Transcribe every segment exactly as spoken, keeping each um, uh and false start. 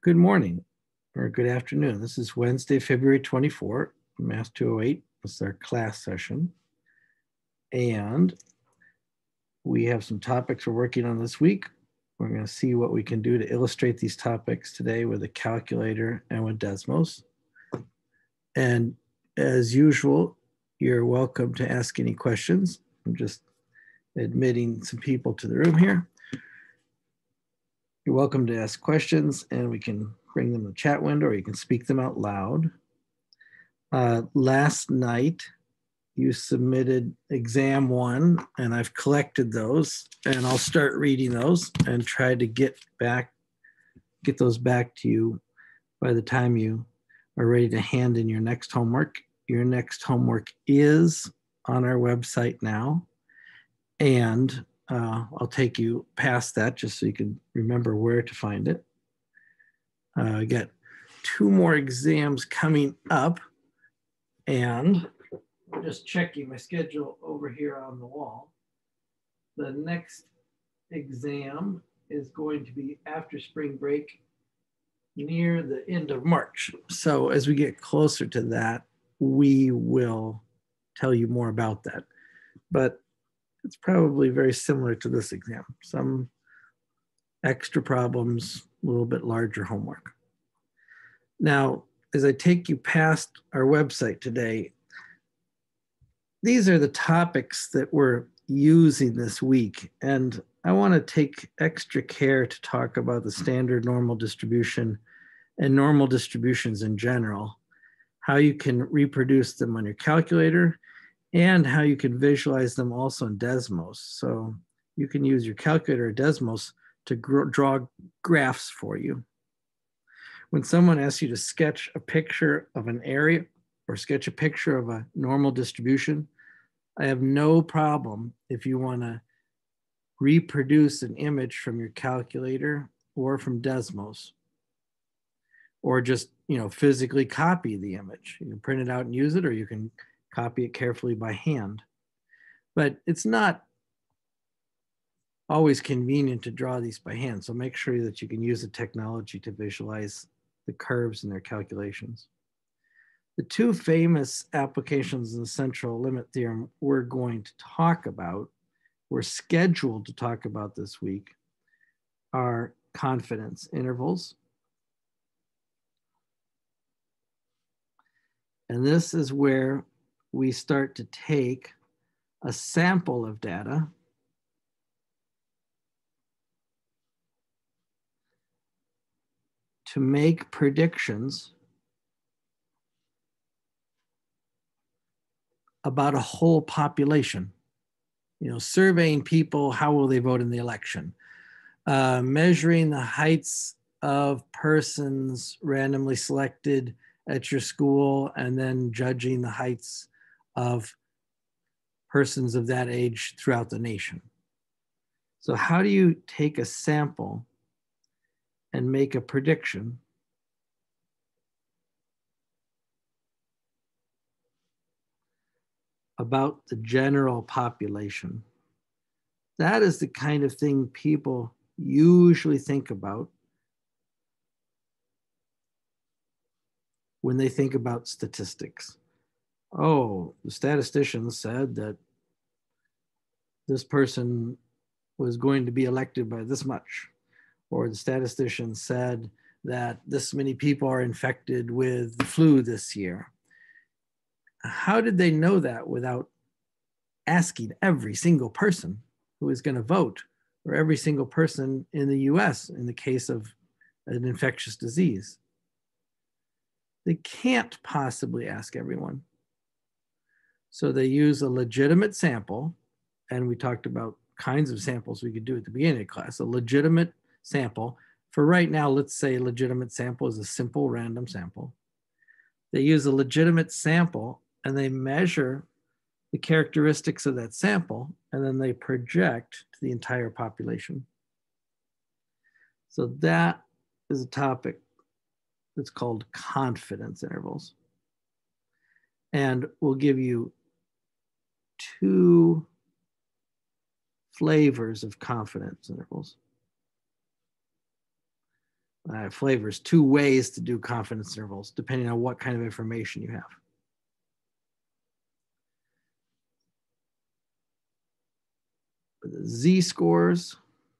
Good morning or good afternoon. This is Wednesday, February twenty-fourth, Math two oh eight. This is our class session. And we have some topics we're working on this week. We're going to see what we can do to illustrate these topics today with a calculator and with Desmos. And as usual, you're welcome to ask any questions. I'm just admitting some people to the room here. You're welcome to ask questions and we can bring them in the chat window or you can speak them out loud. Uh, last night, you submitted exam one and I've collected those and I'll start reading those and try to get back, get those back to you by the time you are ready to hand in your next homework. Your next homework is on our website now. And uh, I'll take you past that just so you can remember where to find it. Uh, I got two more exams coming up and I'm just checking my schedule over here on the wall. The next exam is going to be after spring break near the end of March. So as we get closer to that, we will tell you more about that. But it's probably very similar to this exam. Some extra problems, a little bit larger homework. Now, as I take you past our website today, these are the topics that we're using this week. And I want to take extra care to talk about the standard normal distribution and normal distributions in general, how you can reproduce them on your calculator, and how you can visualize them also in Desmos. So you can use your calculator or Desmos to draw graphs for you. When someone asks you to sketch a picture of an area or sketch a picture of a normal distribution, I have no problem if you want to reproduce an image from your calculator or from Desmos, or just, you know, physically copy the image. You can print it out and use it, or you can copy it carefully by hand. But it's not always convenient to draw these by hand. So make sure that you can use the technology to visualize the curves in their calculations. The two famous applications of the central limit theorem we're going to talk about, we're scheduled to talk about this week, are confidence intervals. And this is where we start to take a sample of data to make predictions about a whole population. You know, surveying people, how will they vote in the election? Uh, measuring the heights of persons randomly selected at your school, and then judging the heights of persons of that age throughout the nation. So how do you take a sample and make a prediction about the general population? That is the kind of thing people usually think about when they think about statistics. Oh, the statistician said that this person was going to be elected by this much, or the statistician said that this many people are infected with the flu this year. How did they know that without asking every single person who is going to vote, or every single person in the U S in the case of an infectious disease? They can't possibly ask everyone. So they use a legitimate sample, and we talked about kinds of samples we could do at the beginning of class. A legitimate sample. For right now, let's say a legitimate sample is a simple random sample. They use a legitimate sample and they measure the characteristics of that sample, and then they project to the entire population. So that is a topic that's called confidence intervals. And we'll give you two flavors of confidence intervals. uh, flavors, two ways to do confidence intervals, depending on what kind of information you have. With the z-scores,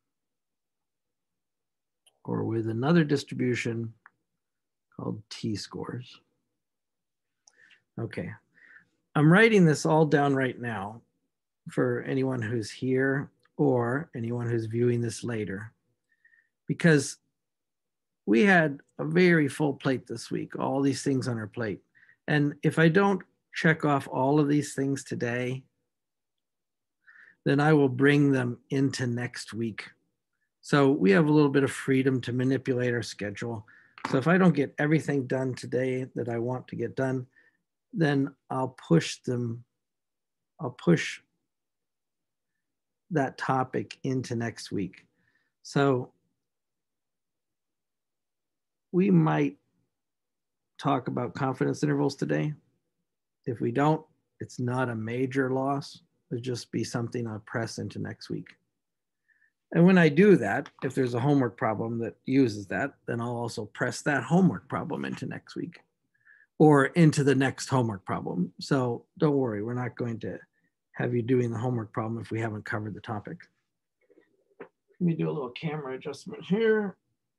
or with another distribution called t-scores. Okay, I'm writing this all down right now for anyone who's here or anyone who's viewing this later, because we had a very full plate this week, all these things on our plate. And if I don't check off all of these things today, then I will bring them into next week. So we have a little bit of freedom to manipulate our schedule. So if I don't get everything done today that I want to get done, then I'll push them, I'll push that topic into next week. So we might talk about confidence intervals today. If we don't, it's not a major loss. It'll just be something I'll press into next week. And when I do that, if there's a homework problem that uses that, then I'll also press that homework problem into next week or into the next homework problem. So don't worry, we're not going to have you doing the homework problem if we haven't covered the topic. Let me do a little camera adjustment here.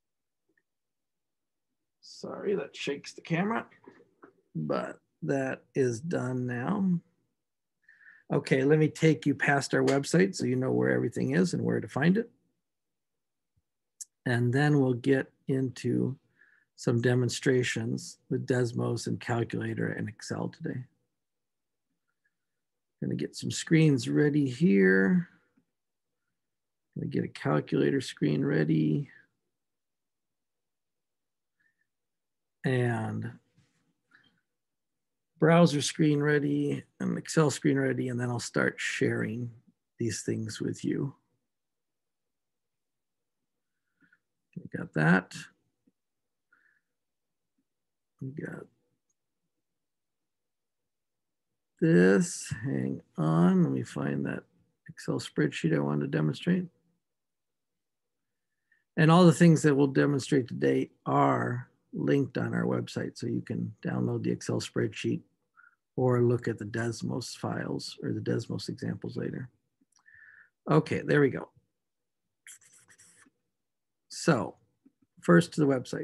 Sorry, that shakes the camera, but that is done now. Okay, let me take you past our website so you know where everything is and where to find it. And then we'll get into some demonstrations with Desmos and Calculator and Excel today. Gonna get some screens ready here. Gonna get a calculator screen ready. And browser screen ready, and Excel screen ready, and then I'll start sharing these things with you. We got that. We got this. Hang on, let me find that Excel spreadsheet I wanted to demonstrate. And all the things that we'll demonstrate today are linked on our website, so you can download the Excel spreadsheet or look at the Desmos files or the Desmos examples later. Okay, there we go. So first to the website.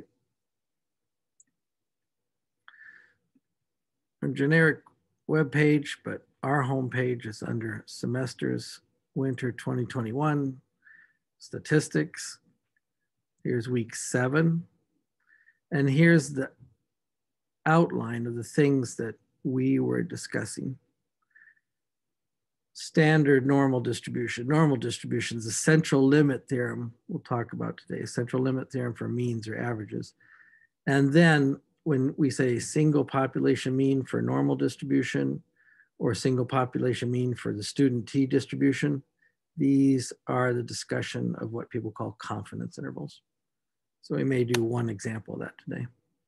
A generic web page, but our homepage is under semesters winter twenty twenty-one statistics. Here's week seven. And here's the outline of the things that we were discussing. Standard normal distribution. Normal distribution is the central limit theorem we'll talk about today. Central limit theorem for means or averages. And then when we say single population mean for normal distribution or single population mean for the student t distribution, these are the discussion of what people call confidence intervals. So we may do one example of that today.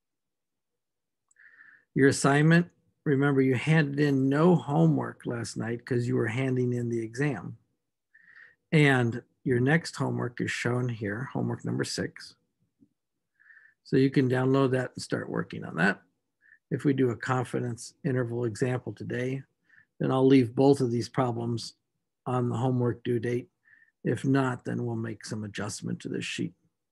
Your assignment, remember you handed in no homework last night because you were handing in the exam. And your next homework is shown here, homework number six. So you can download that and start working on that. If we do a confidence interval example today, then I'll leave both of these problems on the homework due date. If not, then we'll make some adjustment to this sheet.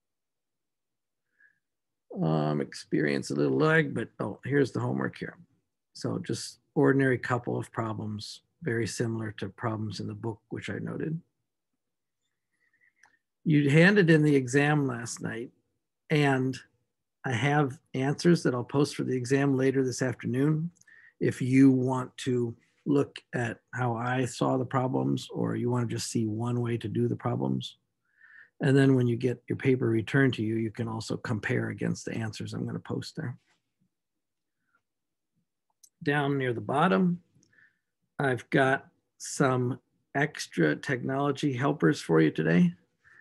Um, experience a little lag, but oh, here's the homework here. So just ordinary couple of problems, very similar to problems in the book, which I noted. You handed in the exam last night, and I have answers that I'll post for the exam later this afternoon. If you want to look at how I saw the problems, or you want to just see one way to do the problems. And then when you get your paper returned to you, you can also compare against the answers I'm going to post there. Down near the bottom, I've got some extra technology helpers for you today.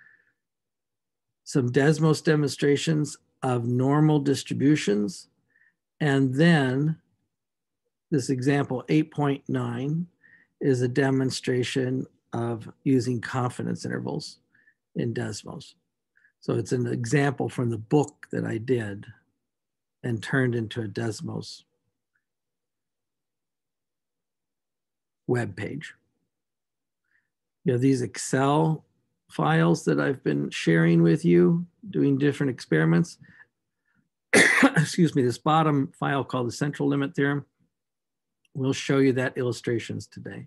Some Desmos demonstrations of normal distributions. And then this example eight point nine is a demonstration of using confidence intervals in Desmos. So it's an example from the book that I did and turned into a Desmos web page. You have these Excel files that I've been sharing with you, doing different experiments. Excuse me, this bottom file called the central limit theorem will show you that illustrations today.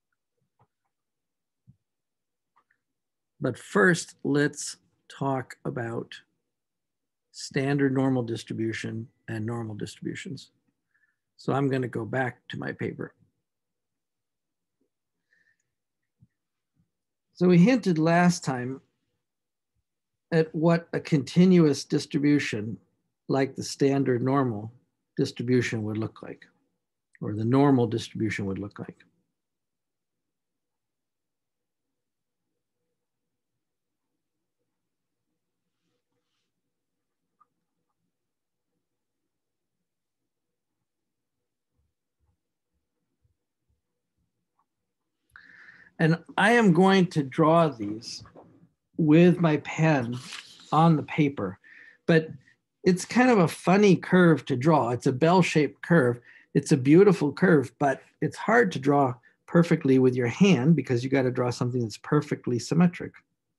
But first, let's talk about standard normal distribution and normal distributions. So I'm going to go back to my paper. So we hinted last time at what a continuous distribution like the standard normal distribution would look like, or the normal distribution would look like. And I am going to draw these with my pen on the paper, but it's kind of a funny curve to draw. It's a bell-shaped curve. It's a beautiful curve, but it's hard to draw perfectly with your hand because you got to draw something that's perfectly symmetric.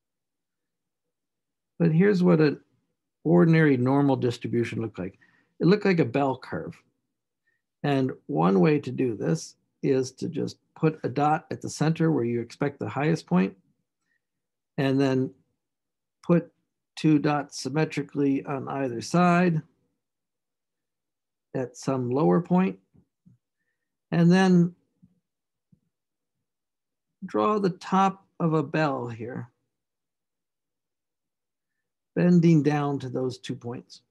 But here's what an ordinary normal distribution looked like. It looked like a bell curve. And one way to do this is to just put a dot at the center where you expect the highest point, and then put two dots symmetrically on either side at some lower point, and then draw the top of a bell here, bending down to those two points.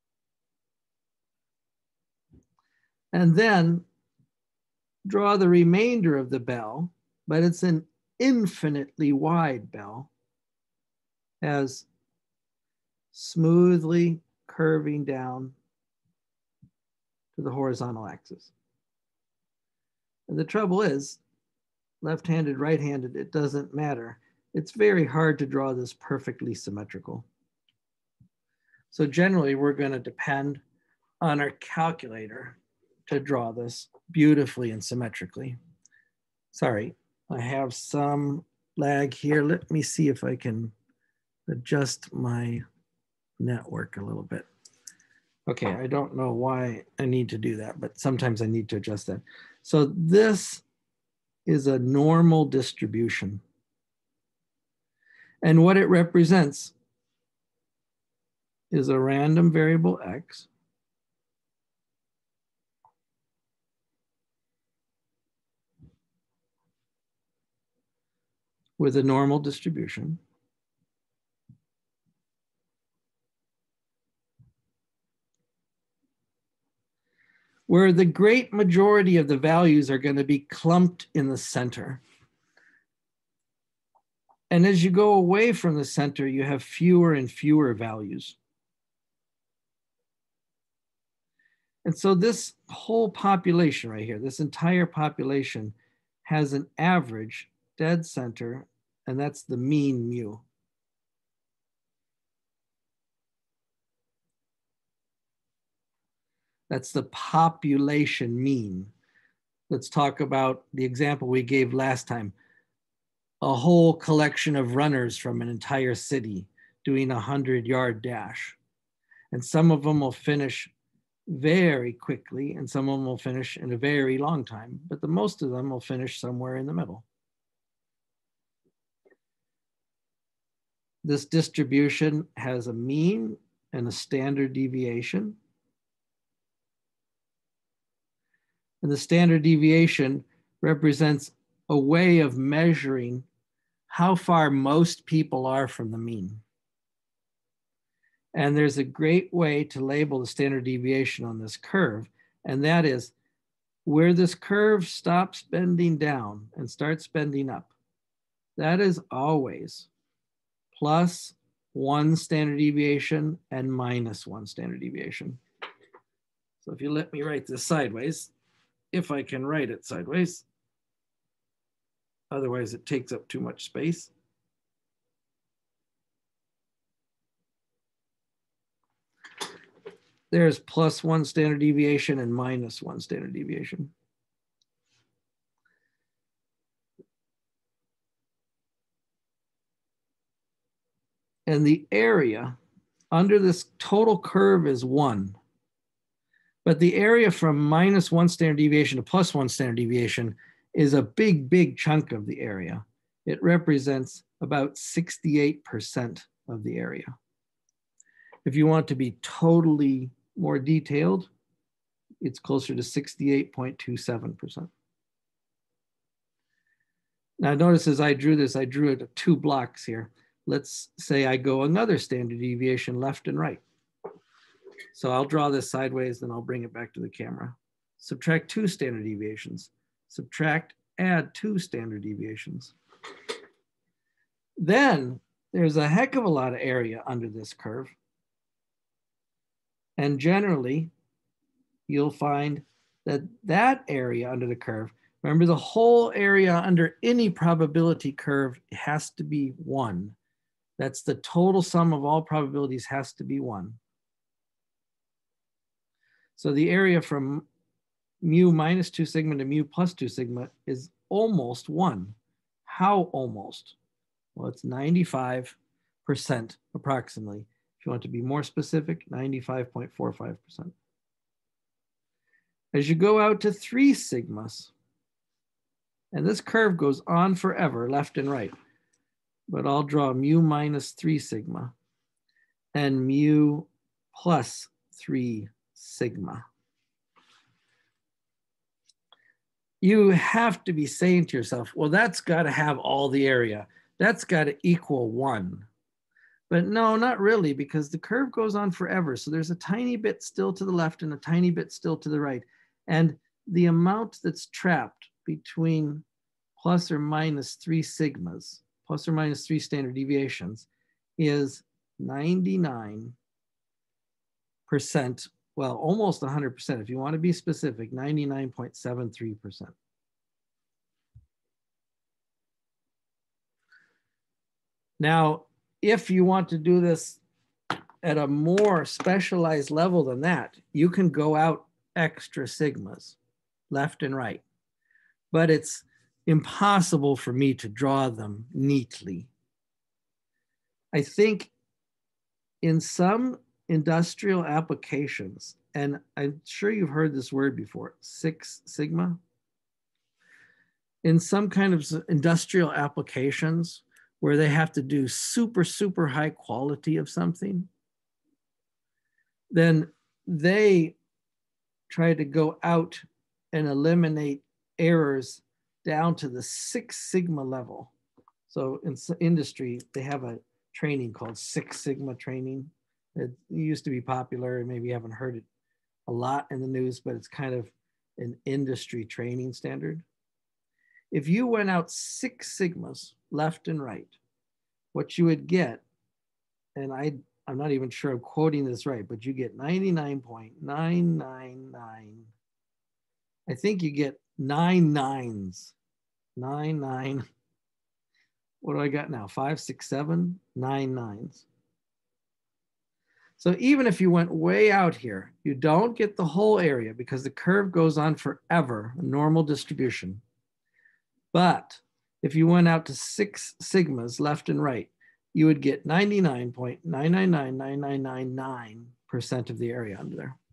And then draw the remainder of the bell, but it's an infinitely wide bell, as smoothly curving down to the horizontal axis. And the trouble is, left-handed, right-handed, it doesn't matter. It's very hard to draw this perfectly symmetrical. So generally, we're going to depend on our calculator to draw this beautifully and symmetrically. Sorry, I have some lag here. Let me see if I can adjust my network a little bit. Okay, I don't know why I need to do that, but sometimes I need to adjust that. So this is a normal distribution. And what it represents is a random variable x with a normal distribution. Where the great majority of the values are going to be clumped in the center. And as you go away from the center, you have fewer and fewer values. And so this whole population right here, this entire population has an average dead center, and that's the mean mu. That's the population mean. Let's talk about the example we gave last time. A whole collection of runners from an entire city doing a hundred yard dash. And some of them will finish very quickly and some of them will finish in a very long time, but the most of them will finish somewhere in the middle. This distribution has a mean and a standard deviation. And the standard deviation represents a way of measuring how far most people are from the mean. And there's a great way to label the standard deviation on this curve, and that is where this curve stops bending down and starts bending up. That is always plus one standard deviation and minus one standard deviation. So if you let me write this sideways, if I can write it sideways, otherwise it takes up too much space. there's plus one standard deviation and minus one standard deviation. And the area under this total curve is one. But the area from minus one standard deviation to plus one standard deviation is a big, big chunk of the area. It represents about sixty-eight percent of the area. If you want to be totally more detailed, it's closer to sixty-eight point two seven percent. Now notice as I drew this, I drew it at two blocks here. Let's say I go another standard deviation left and right. So I'll draw this sideways, then I'll bring it back to the camera. Subtract two standard deviations. Subtract, add two standard deviations. Then there's a heck of a lot of area under this curve. And generally, you'll find that that area under the curve, remember the whole area under any probability curve has to be one. That's the total sum of all probabilities has to be one. So the area from mu minus two sigma to mu plus two sigma is almost one. How almost? Well, it's ninety-five percent approximately. If you want to be more specific, ninety-five point four five percent. As you go out to three sigmas, and this curve goes on forever, left and right, but I'll draw mu minus three sigma and mu plus three sigma. You have to be saying to yourself, well, that's got to have all the area. That's got to equal one. But no, not really, because the curve goes on forever. So there's a tiny bit still to the left and a tiny bit still to the right. And the amount that's trapped between plus or minus three sigmas, plus or minus three standard deviations, is ninety-nine percent, well, almost one hundred percent. If you want to be specific, ninety-nine point seven three percent. Now, if you want to do this at a more specialized level than that, you can go out extra sigmas, left and right. But it's impossible for me to draw them neatly. I think in some industrial applications, and I'm sure you've heard this word before, Six Sigma. In some kind of industrial applications where they have to do super, super high quality of something, then they try to go out and eliminate errors down to the Six Sigma level. So in industry, they have a training called Six Sigma training. It used to be popular, and maybe you haven't heard it a lot in the news, but it's kind of an industry training standard. If you went out six sigmas left and right, what you would get, and I, I'm not even sure I'm quoting this right, but you get ninety-nine point nine nine nine. I think you get nine nines, nine, nine. What do I got now? Five, six, seven, nine nines. So even if you went way out here, you don't get the whole area because the curve goes on forever, a normal distribution. But if you went out to six sigmas left and right, you would get ninety-nine point nine nine nine nine nine nine nine percent of the area under there.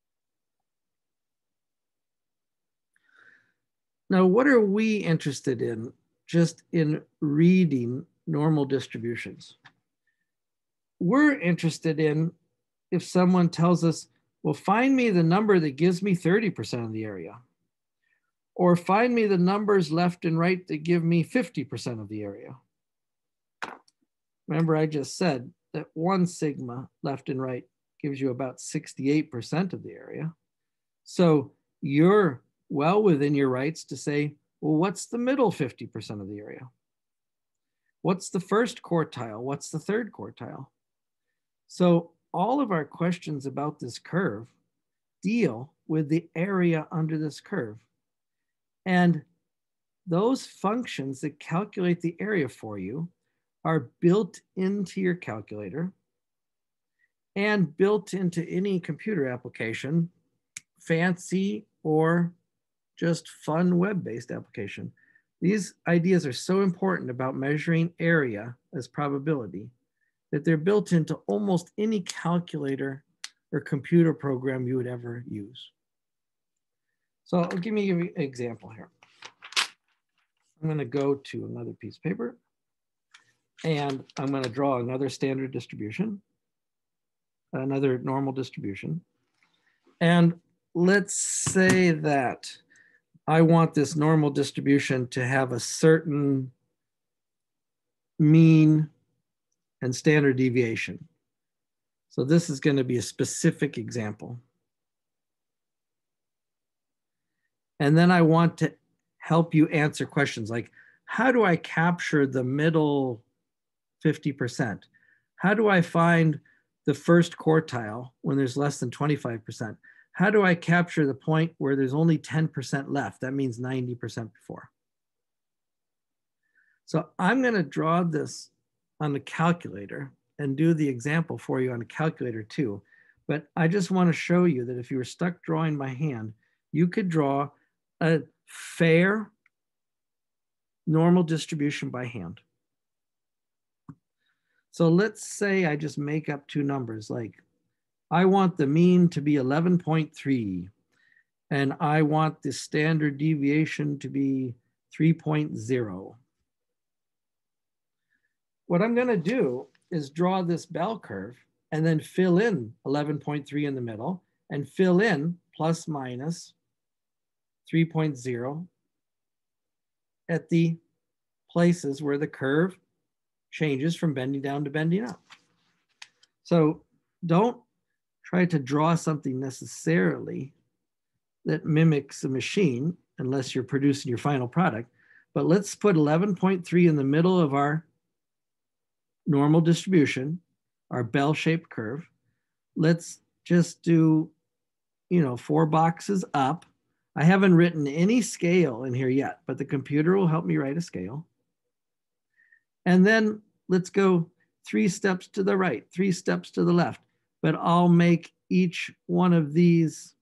Now, what are we interested in just in reading normal distributions? We're interested in if someone tells us, well, find me the number that gives me thirty percent of the area. Or find me the numbers left and right that give me fifty percent of the area. Remember, I just said that one sigma left and right gives you about sixty-eight percent of the area. So you're well within your rights to say, well, what's the middle fifty percent of the area? What's the first quartile? What's the third quartile? So all of our questions about this curve deal with the area under this curve. And those functions that calculate the area for you are built into your calculator. and built into any computer application, fancy or just fun web-based application. These ideas are so important about measuring area as probability that they're built into almost any calculator or computer program you would ever use. So I'll give me an example here. I'm going to go to another piece of paper and I'm going to draw another standard distribution, another normal distribution. And let's say that I want this normal distribution to have a certain mean and standard deviation. So this is going to be a specific example. And then I want to help you answer questions like, how do I capture the middle fifty percent? How do I find the first quartile when there's less than twenty-five percent? How do I capture the point where there's only ten percent left? That means ninety percent before. So I'm going to draw this on the calculator and do the example for you on a calculator too. But I just want to show you that if you were stuck drawing by hand, you could draw a fair normal distribution by hand. So let's say I just make up two numbers, like I want the mean to be eleven point three and I want the standard deviation to be three point zero. What I'm going to do is draw this bell curve and then fill in eleven point three in the middle and fill in plus minus three point zero at the places where the curve changes from bending down to bending up. So don't try to draw something necessarily that mimics a machine unless you're producing your final product. But let's put eleven point three in the middle of our normal distribution, our bell-shaped curve. Let's just do, you know, four boxes up. I haven't written any scale in here yet, but the computer will help me write a scale. And then let's go three steps to the right, three steps to the left, but I'll make each one of these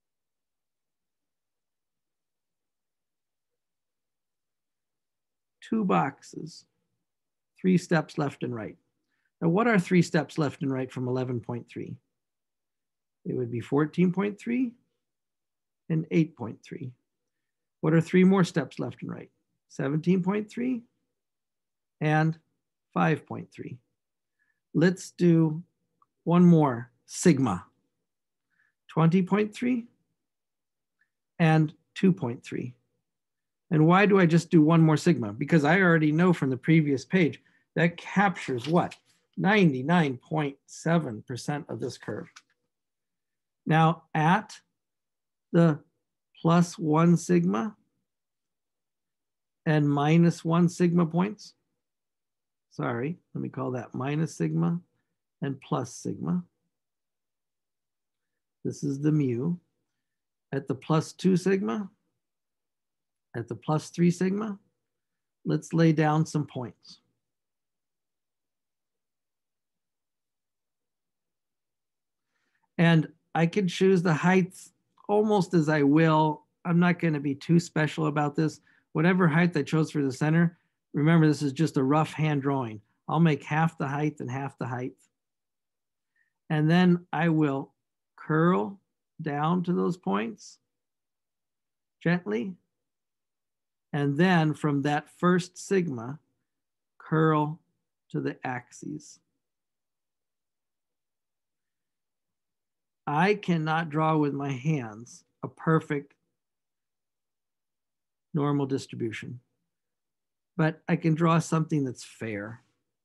two boxes, three steps left and right. Now, what are three steps left and right from eleven point three? It would be fourteen point three and eight point three. What are three more steps left and right? seventeen point three and five point three. Let's do one more sigma, twenty point three and two point three. And why do I just do one more sigma? Because I already know from the previous page that captures what? ninety-nine point seven percent of this curve. Now at the plus one sigma and minus one sigma points, sorry, let me call that minus sigma and plus sigma. This is the mu. At the plus two sigma, at the plus three sigma, let's lay down some points. And I can choose the heights almost as I will. I'm not going to be too special about this. Whatever height I chose for the center, remember this is just a rough hand drawing. I'll make half the height and half the height. And then I will curl down to those points gently. And then from that first sigma, curl to the axes. I cannot draw with my hands a perfect normal distribution, but I can draw something that's fair.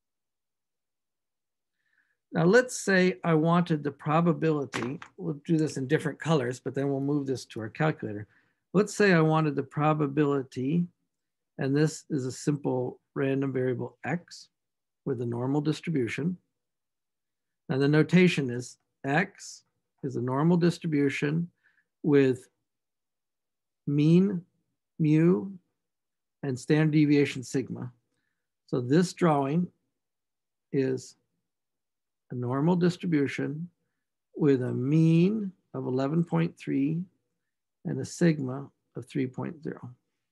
Now let's say I wanted the probability, we'll do this in different colors, but then we'll move this to our calculator. Let's say I wanted the probability, and this is a simple random variable x with a normal distribution. Now the notation is x is a normal distribution with mean, mu, and standard deviation sigma. So this drawing is a normal distribution with a mean of eleven point three and a sigma of three point zero.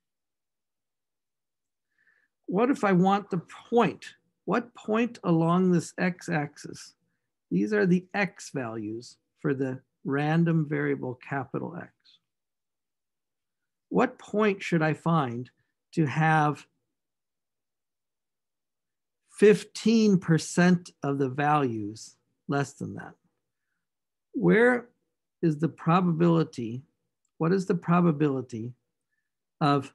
What if I want the point? What point along this x-axis? These are the x values for the random variable capital X. What point should I find to have fifteen percent of the values less than that? Where is the probability? What is the probability of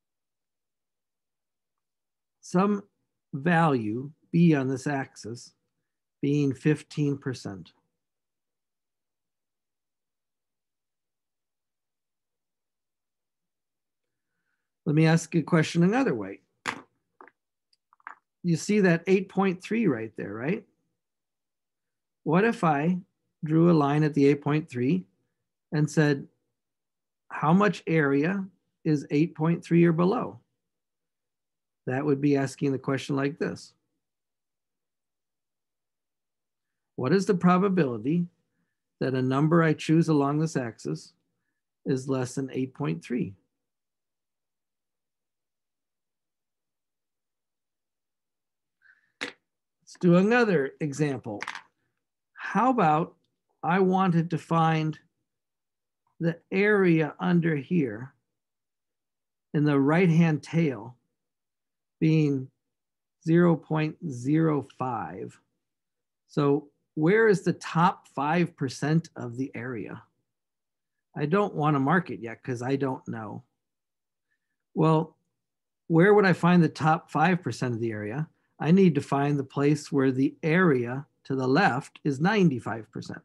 some value B on this axis being fifteen percent? Let me ask you a question another way. You see that eight point three right there, right? What if I drew a line at the eight point three and said, how much area is eight point three or below? That would be asking the question like this. What is the probability that a number I choose along this axis is less than eight point three? Let's do another example. How about I wanted to find the area under here in the right-hand tail being zero point zero five. So where is the top five percent of the area? I don't want to mark it yet because I don't know. Well, where would I find the top five percent of the area? I need to find the place where the area to the left is ninety-five percent.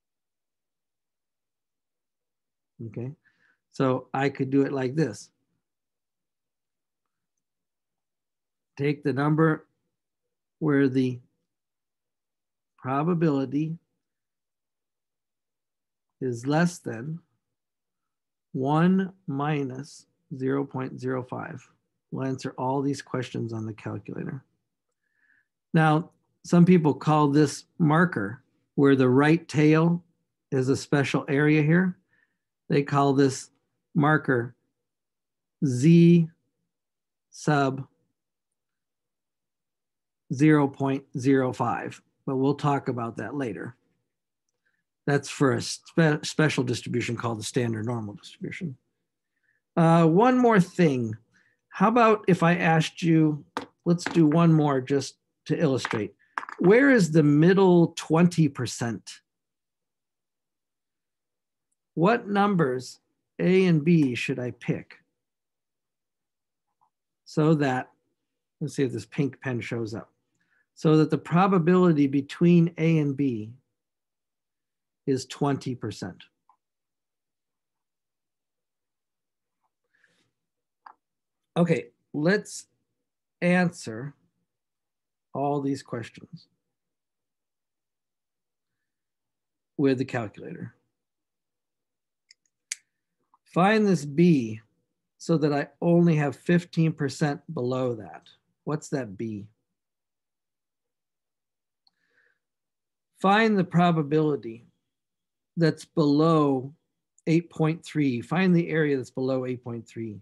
Okay, so I could do it like this. Take the number where the probability is less than one minus zero point zero five. We'll answer all these questions on the calculator. Now, some people call this marker where the right tail is a special area here. They call this marker Z sub zero point zero five, but we'll talk about that later. That's for a spe special distribution called the standard normal distribution. Uh, one more thing. How about if I asked you, let's do one more just to illustrate. Where is the middle twenty percent? What numbers, A and B, should I pick so that, let's see if this pink pen shows up, so that the probability between A and B is twenty percent. Okay, let's answer all these questions with the calculator. Find this B so that I only have fifteen percent below that. What's that B? Find the probability that's below eight point three. Find the area that's below eight point three.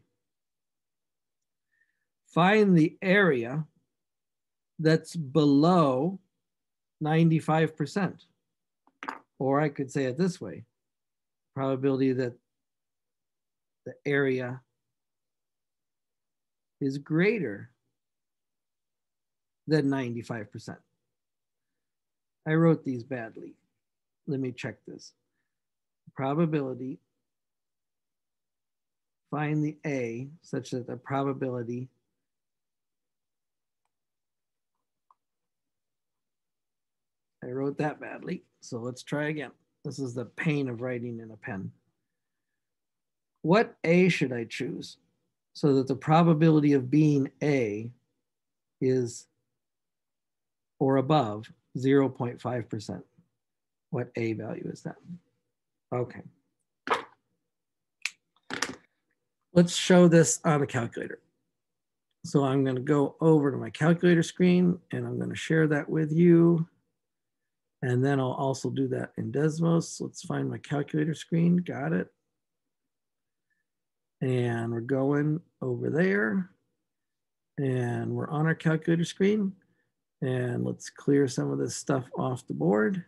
Find the area that's below ninety-five percent. Or I could say it this way, probability that the area is greater than ninety-five percent. I wrote these badly. Let me check this. Probability, find the A such that the probability I wrote that badly, so let's try again. This is the pain of writing in a pen. What A should I choose so that the probability of being A is or above zero point five percent? What A value is that? Okay. Let's show this on a calculator. So I'm going to go over to my calculator screen and I'm going to share that with you. And then I'll also do that in Desmos. Let's find my calculator screen. Got it. And we're going over there. And we're on our calculator screen. And let's clear some of this stuff off the board.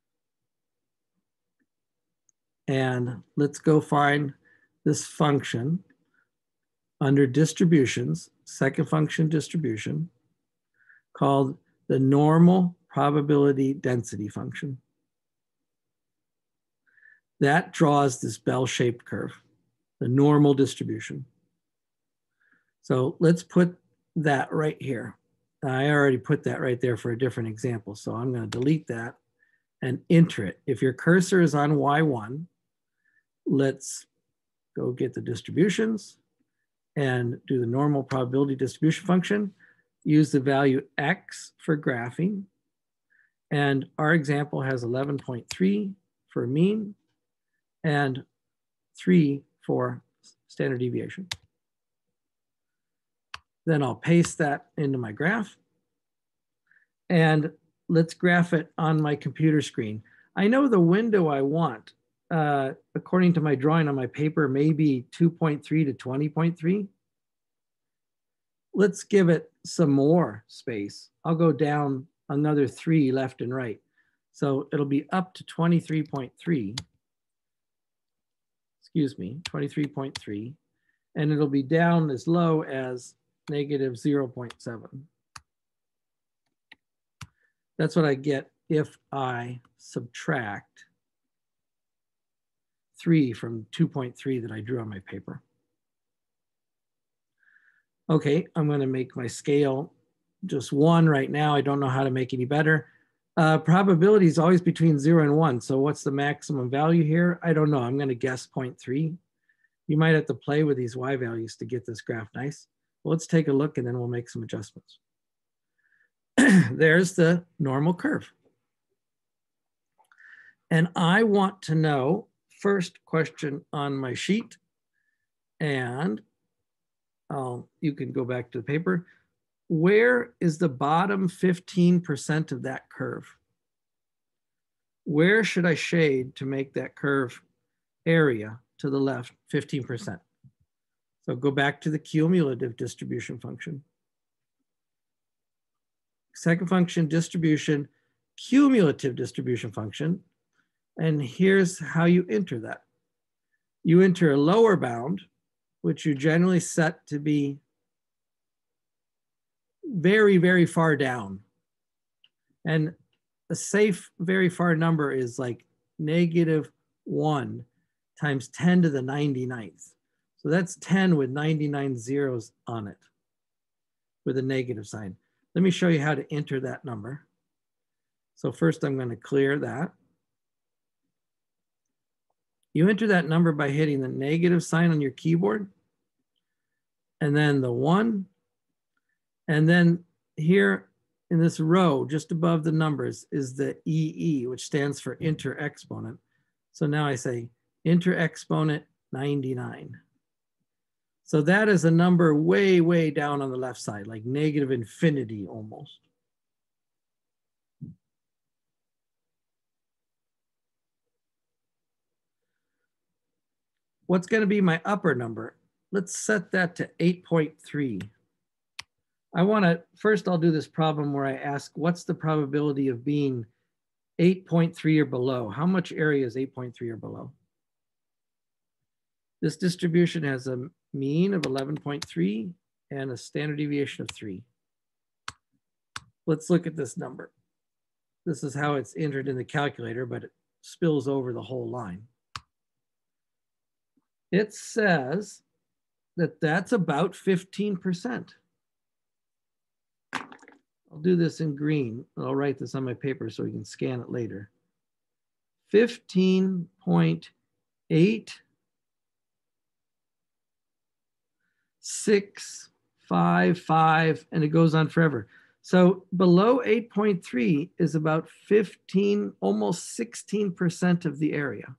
And let's go find this function under distributions, second function distribution, called the normal probability density function. That draws this bell-shaped curve, the normal distribution. So let's put that right here. I already put that right there for a different example. So I'm going to delete that and enter it. If your cursor is on Y one, let's go get the distributions and do the normal probability distribution function. Use the value X for graphing. And our example has eleven point three for mean and three for standard deviation. Then I'll paste that into my graph. And let's graph it on my computer screen. I know the window I want, uh, according to my drawing on my paper, maybe two point three to twenty point three. Let's give it some more space. I'll go down another three left and right. So it'll be up to twenty-three point three. Excuse me, twenty-three point three. And it'll be down as low as negative zero point seven. That's what I get if I subtract three from two point three that I drew on my paper. Okay, I'm going to make my scale just one right now. I don't know how to make any better. Uh, probability is always between zero and one. So what's the maximum value here? I don't know. I'm going to guess zero point three. You might have to play with these Y values to get this graph nice. Well, let's take a look and then we'll make some adjustments. There's the normal curve. And I want to know, first question on my sheet, and I'll, you can go back to the paper. Where is the bottom fifteen percent of that curve? Where should I shade to make that curve area to the left fifteen percent? So go back to the cumulative distribution function. Second function distribution, cumulative distribution function. And here's how you enter that. You enter a lower bound, which you generally set to be very, very far down. And a safe, very far number is like negative one times ten to the ninety-ninth. So that's ten with ninety-nine zeros on it with a negative sign. Let me show you how to enter that number. So first I'm going to clear that. You enter that number by hitting the negative sign on your keyboard, and then the one, and then here in this row, just above the numbers, is the E E, which stands for inter-exponent. So now I say inter-exponent ninety-nine. So that is a number way, way down on the left side, like negative infinity almost. What's going to be my upper number? Let's set that to eight point three. I want to, first I'll do this problem where I ask, what's the probability of being eight point three or below? How much area is eight point three or below? This distribution has a mean of eleven point three and a standard deviation of three. Let's look at this number. This is how it's entered in the calculator, but it spills over the whole line. It says that that's about fifteen percent. I'll do this in green. I'll write this on my paper so we can scan it later. fifteen point eight six five five, and it goes on forever. So below eight point three is about fifteen, almost sixteen percent of the area.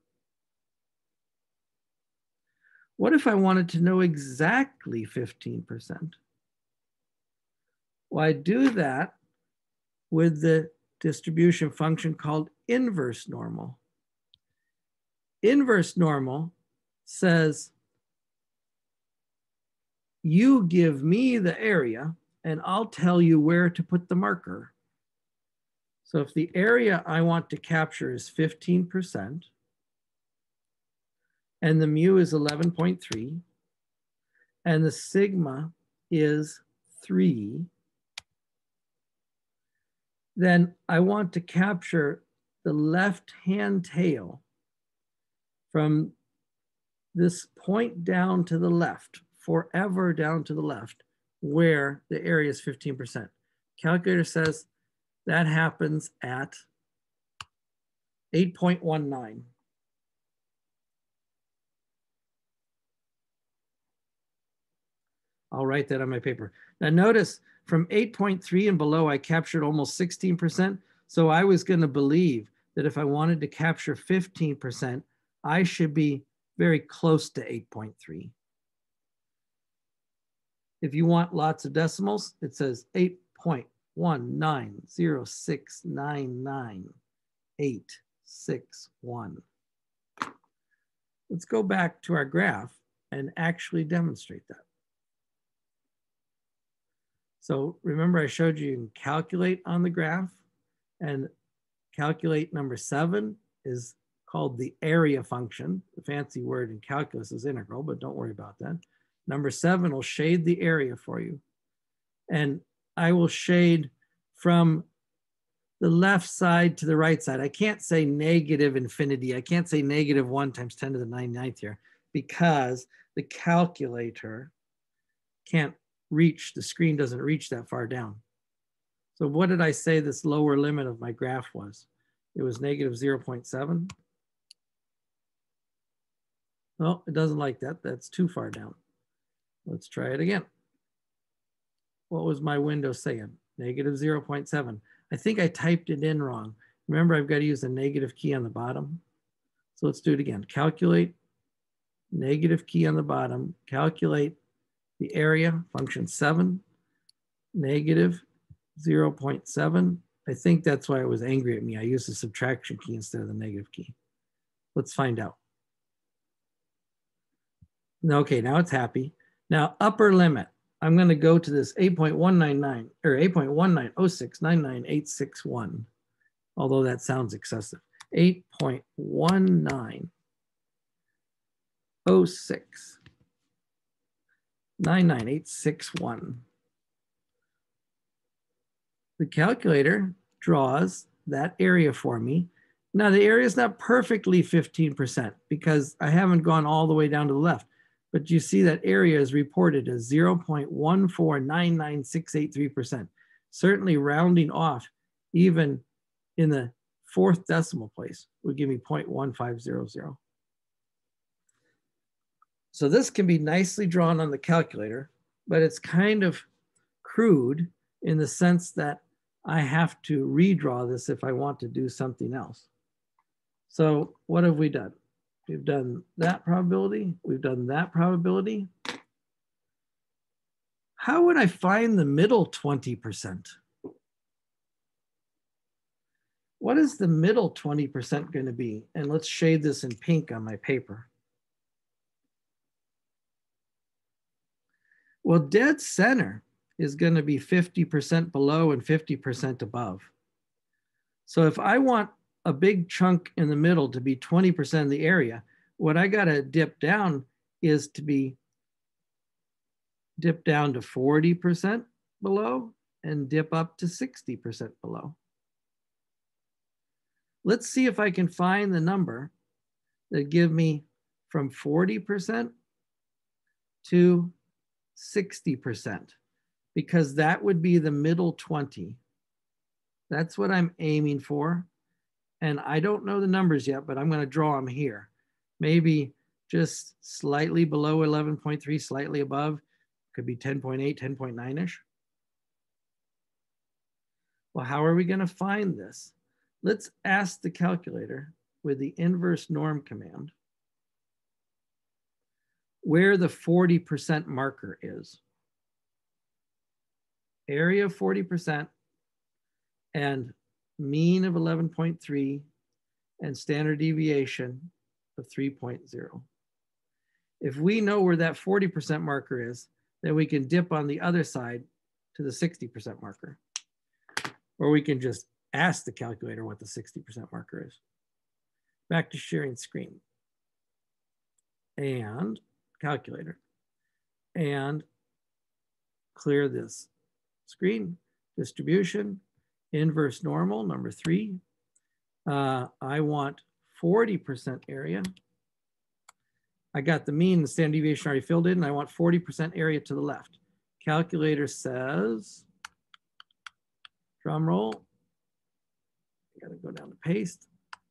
What if I wanted to know exactly fifteen percent? Well, I do that with the distribution function called inverse normal. Inverse normal says, you give me the area and I'll tell you where to put the marker. So if the area I want to capture is fifteen percent and the mu is eleven point three and the sigma is three, then I want to capture the left-hand tail from this point down to the left, forever down to the left, where the area is fifteen percent. Calculator says that happens at eight point one nine. I'll write that on my paper. Now notice from eight point three and below, I captured almost sixteen percent. So I was going to believe that if I wanted to capture fifteen percent, I should be very close to eight point three. If you want lots of decimals, it says eight point one nine zero six nine nine eight six one. Let's go back to our graph and actually demonstrate that. So remember I showed you you can calculate on the graph, and calculate number seven is called the area function. The fancy word in calculus is integral, but don't worry about that. Number seven will shade the area for you. And I will shade from the left side to the right side. I can't say negative infinity. I can't say negative one times ten to the ninety-ninth here because the calculator can't reach, the screen doesn't reach that far down. So what did I say this lower limit of my graph was? It was negative zero point seven. Well, it doesn't like that. That's too far down. Let's try it again. What was my window saying? Negative zero point seven. I think I typed it in wrong. Remember, I've got to use the negative key on the bottom. So let's do it again. Calculate, negative key on the bottom, calculate the area, function seven, negative zero point seven. I think that's why it was angry at me. I used the subtraction key instead of the negative key. Let's find out. Okay, now it's happy. Now upper limit, I'm going to go to this eight point one nine nine or eight point one nine zero six nine nine eight six one, although that sounds excessive. eight point one nine zero six nine nine eight six one. The calculator draws that area for me. Now the area is not perfectly fifteen percent because I haven't gone all the way down to the left, but you see that area is reported as zero point one four nine nine six eight three percent. Certainly rounding off even in the fourth decimal place would give me zero point one five zero zero. So this can be nicely drawn on the calculator, but it's kind of crude in the sense that I have to redraw this if I want to do something else. So what have we done? We've done that probability. We've done that probability. How would I find the middle twenty percent? What is the middle twenty percent going to be? And let's shade this in pink on my paper. Well, dead center is going to be fifty percent below and fifty percent above. So if I want a big chunk in the middle to be twenty percent of the area, what I got to dip down is to be dip down to forty percent below and dip up to sixty percent below. Let's see if I can find the number that give me from forty percent to sixty percent, because that would be the middle twenty. That's what I'm aiming for. And I don't know the numbers yet, but I'm going to draw them here. Maybe just slightly below eleven point three, slightly above. Could be ten point eight, ten point nine-ish. Well, how are we going to find this? Let's ask the calculator with the inverse norm command where the forty percent marker is. Area of forty percent and mean of eleven point three, and standard deviation of three point zero. If we know where that forty percent marker is, then we can dip on the other side to the sixty percent marker. Or we can just ask the calculator what the sixty percent marker is. Back to sharing screen. And calculator. And clear this screen. Distribution, inverse normal, number three. Uh, I want forty percent area. I got the mean, the standard deviation already filled in, and I want forty percent area to the left. Calculator says, drum roll, I gotta go down to paste,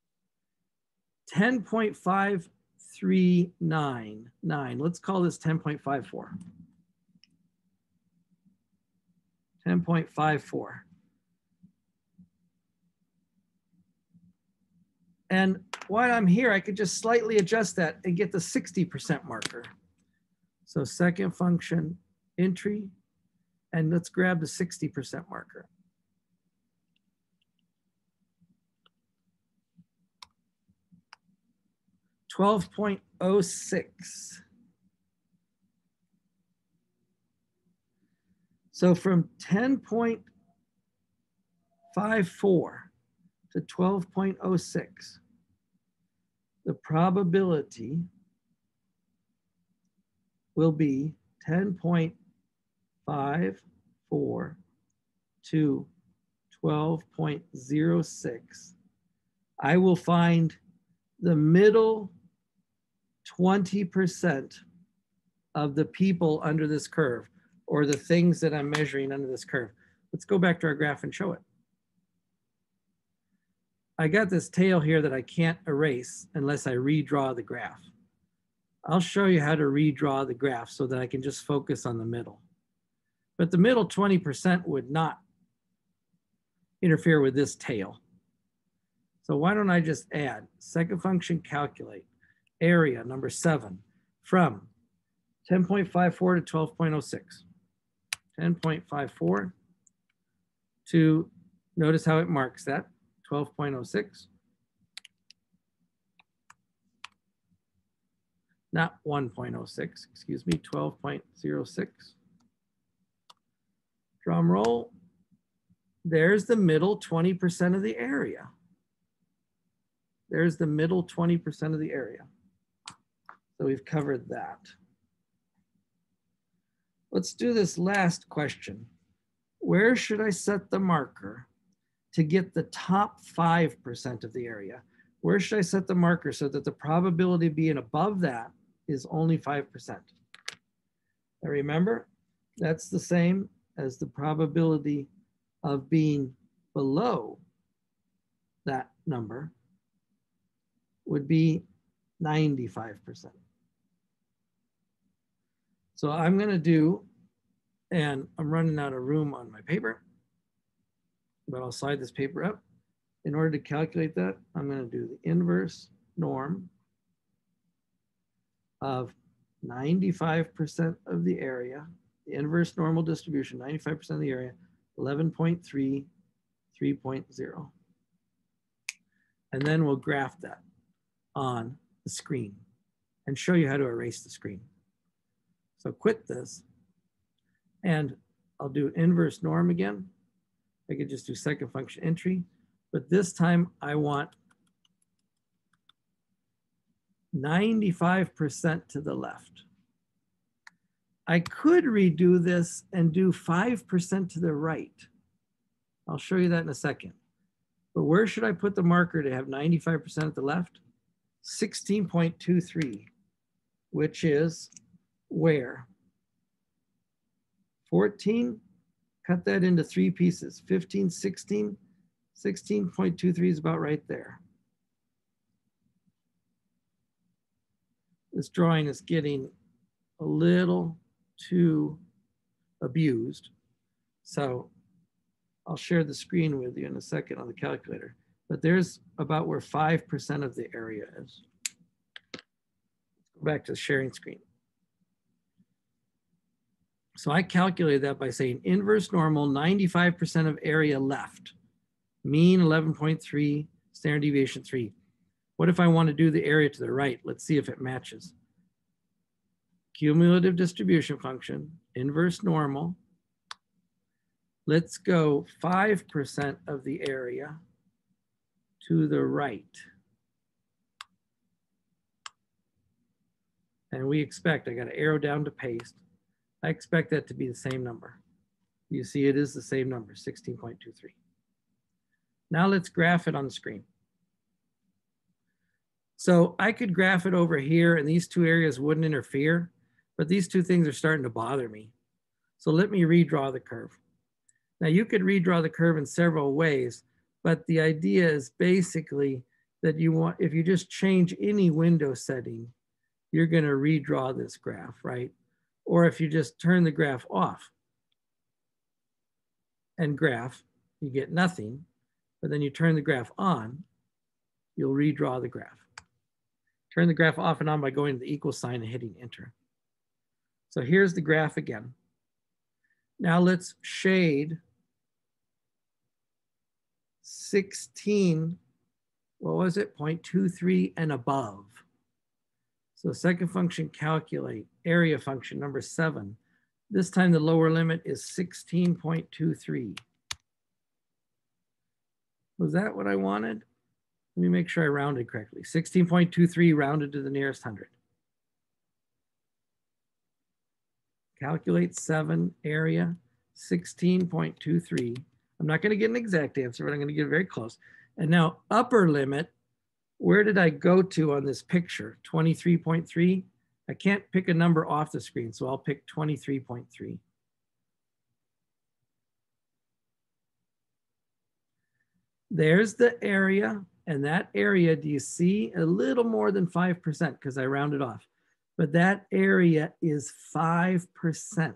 ten point five three nine nine. Let's call this ten point five four. ten point five four. And while I'm here, I could just slightly adjust that and get the sixty percent marker. So second function entry, and let's grab the sixty percent marker. twelve point zero six. So from ten point five four to twelve point zero six, the probability will be ten point five four to twelve point zero six. I will find the middle twenty percent of the people under this curve, or the things that I'm measuring under this curve. Let's go back to our graph and show it. I got this tail here that I can't erase unless I redraw the graph. I'll show you how to redraw the graph so that I can just focus on the middle. But the middle twenty percent would not interfere with this tail. So why don't I just add second function calculate area number seven from ten point five four to twelve point zero six. ten point five four to, notice how it marks that, twelve point zero six. Not one point zero six, excuse me, twelve point zero six. Drum roll. There's the middle twenty percent of the area. There's the middle twenty percent of the area. So we've covered that. Let's do this last question. Where should I set the marker to get the top five percent of the area? Where should I set the marker so that the probability of being above that is only five percent? Now remember, that's the same as the probability of being below that number would be ninety-five percent. So I'm going to do, and I'm running out of room on my paper, but I'll slide this paper up. In order to calculate that, I'm going to do the inverse norm of ninety-five percent of the area, the inverse normal distribution, ninety-five percent of the area, eleven point three, three point zero. And then we'll graph that on the screen and show you how to erase the screen. So quit this, and I'll do inverse norm again. I could just do second function entry, but this time I want ninety-five percent to the left. I could redo this and do five percent to the right. I'll show you that in a second. But where should I put the marker to have ninety-five percent at the left? sixteen point two three, which is where? fourteen, cut that into three pieces, fifteen, sixteen, sixteen point two three is about right there. This drawing is getting a little too abused. So I'll share the screen with you in a second on the calculator, but there's about where five percent of the area is. Let's go back to the sharing screen. So I calculated that by saying inverse normal, ninety-five percent of area left. Mean eleven point three, standard deviation three. What if I want to do the area to the right? Let's see if it matches. Cumulative distribution function, inverse normal. Let's go five percent of the area to the right. And we expect, I got to arrow down to paste. I expect that to be the same number. You see it is the same number, sixteen point two three. Now let's graph it on the screen. So I could graph it over here and these two areas wouldn't interfere, but these two things are starting to bother me. So let me redraw the curve. Now you could redraw the curve in several ways, but the idea is basically that you want, if you just change any window setting, you're going to redraw this graph, right? Or if you just turn the graph off and graph, you get nothing, but then you turn the graph on, you'll redraw the graph. Turn the graph off and on by going to the equal sign and hitting enter. So here's the graph again. Now let's shade sixteen, what was it, zero point two three and above. So second function, calculate, area function number seven. This time the lower limit is sixteen point two three. Was that what I wanted? Let me make sure I rounded correctly. sixteen point two three rounded to the nearest hundred. Calculate seven, area, sixteen point two three. I'm not going to get an exact answer, but I'm going to get very close. And now upper limit, where did I go to on this picture? twenty-three point three. I can't pick a number off the screen, so I'll pick twenty-three point three. There's the area, and that area, do you see a little more than five percent because I rounded off, but that area is five percent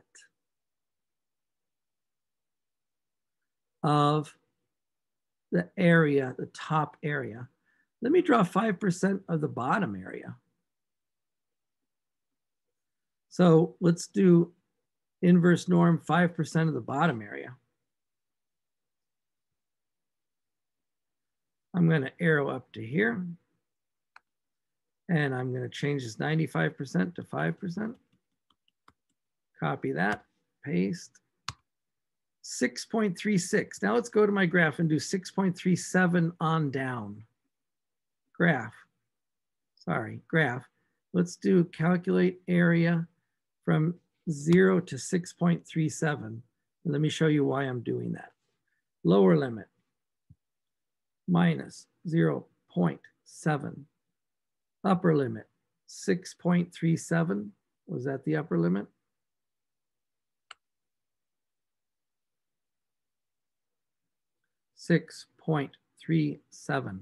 of the area, the top area. Let me draw five percent of the bottom area. So let's do inverse norm, five percent of the bottom area. I'm going to arrow up to here. And I'm going to change this ninety-five percent to five percent. Copy that, paste. six point three six. Now let's go to my graph and do six point three seven on down. Graph, sorry, graph. Let's do calculate area from zero to six point three seven. And let me show you why I'm doing that. Lower limit, minus zero point seven. Upper limit, six point three seven. Was that the upper limit? six point three seven.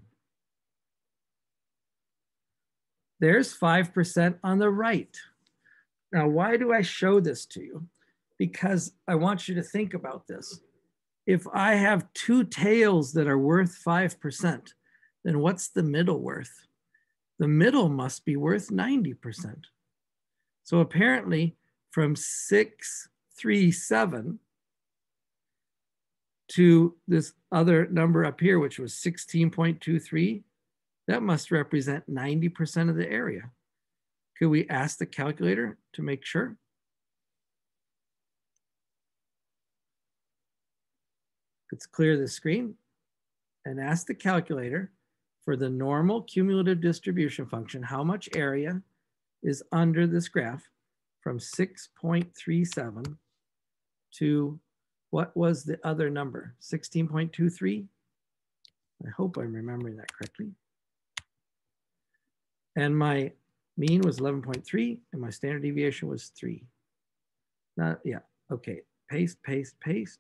There's five percent on the right. Now, why do I show this to you? Because I want you to think about this. If I have two tails that are worth five percent, then what's the middle worth? The middle must be worth ninety percent. So apparently from six three seven to this other number up here, which was sixteen point two three, that must represent ninety percent of the area. Could we ask the calculator to make sure? Let's clear the screen and ask the calculator for the normal cumulative distribution function, how much area is under this graph from six point three seven to what was the other number, sixteen point two three? I hope I'm remembering that correctly. And my mean was eleven point three and my standard deviation was three. Not, yeah, okay, paste, paste, paste.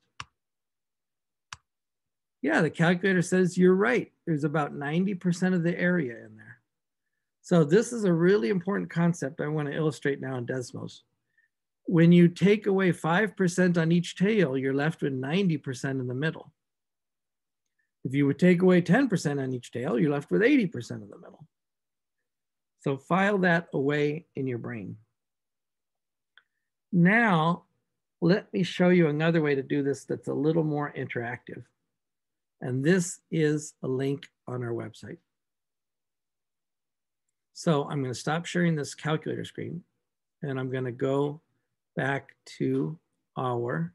Yeah, the calculator says you're right. There's about ninety percent of the area in there. So this is a really important concept I want to illustrate now in Desmos. When you take away five percent on each tail, you're left with ninety percent in the middle. If you would take away ten percent on each tail, you're left with eighty percent in the middle. So file that away in your brain. Now, let me show you another way to do this that's a little more interactive. And this is a link on our website. So I'm going to stop sharing this calculator screen, and I'm going to go back to our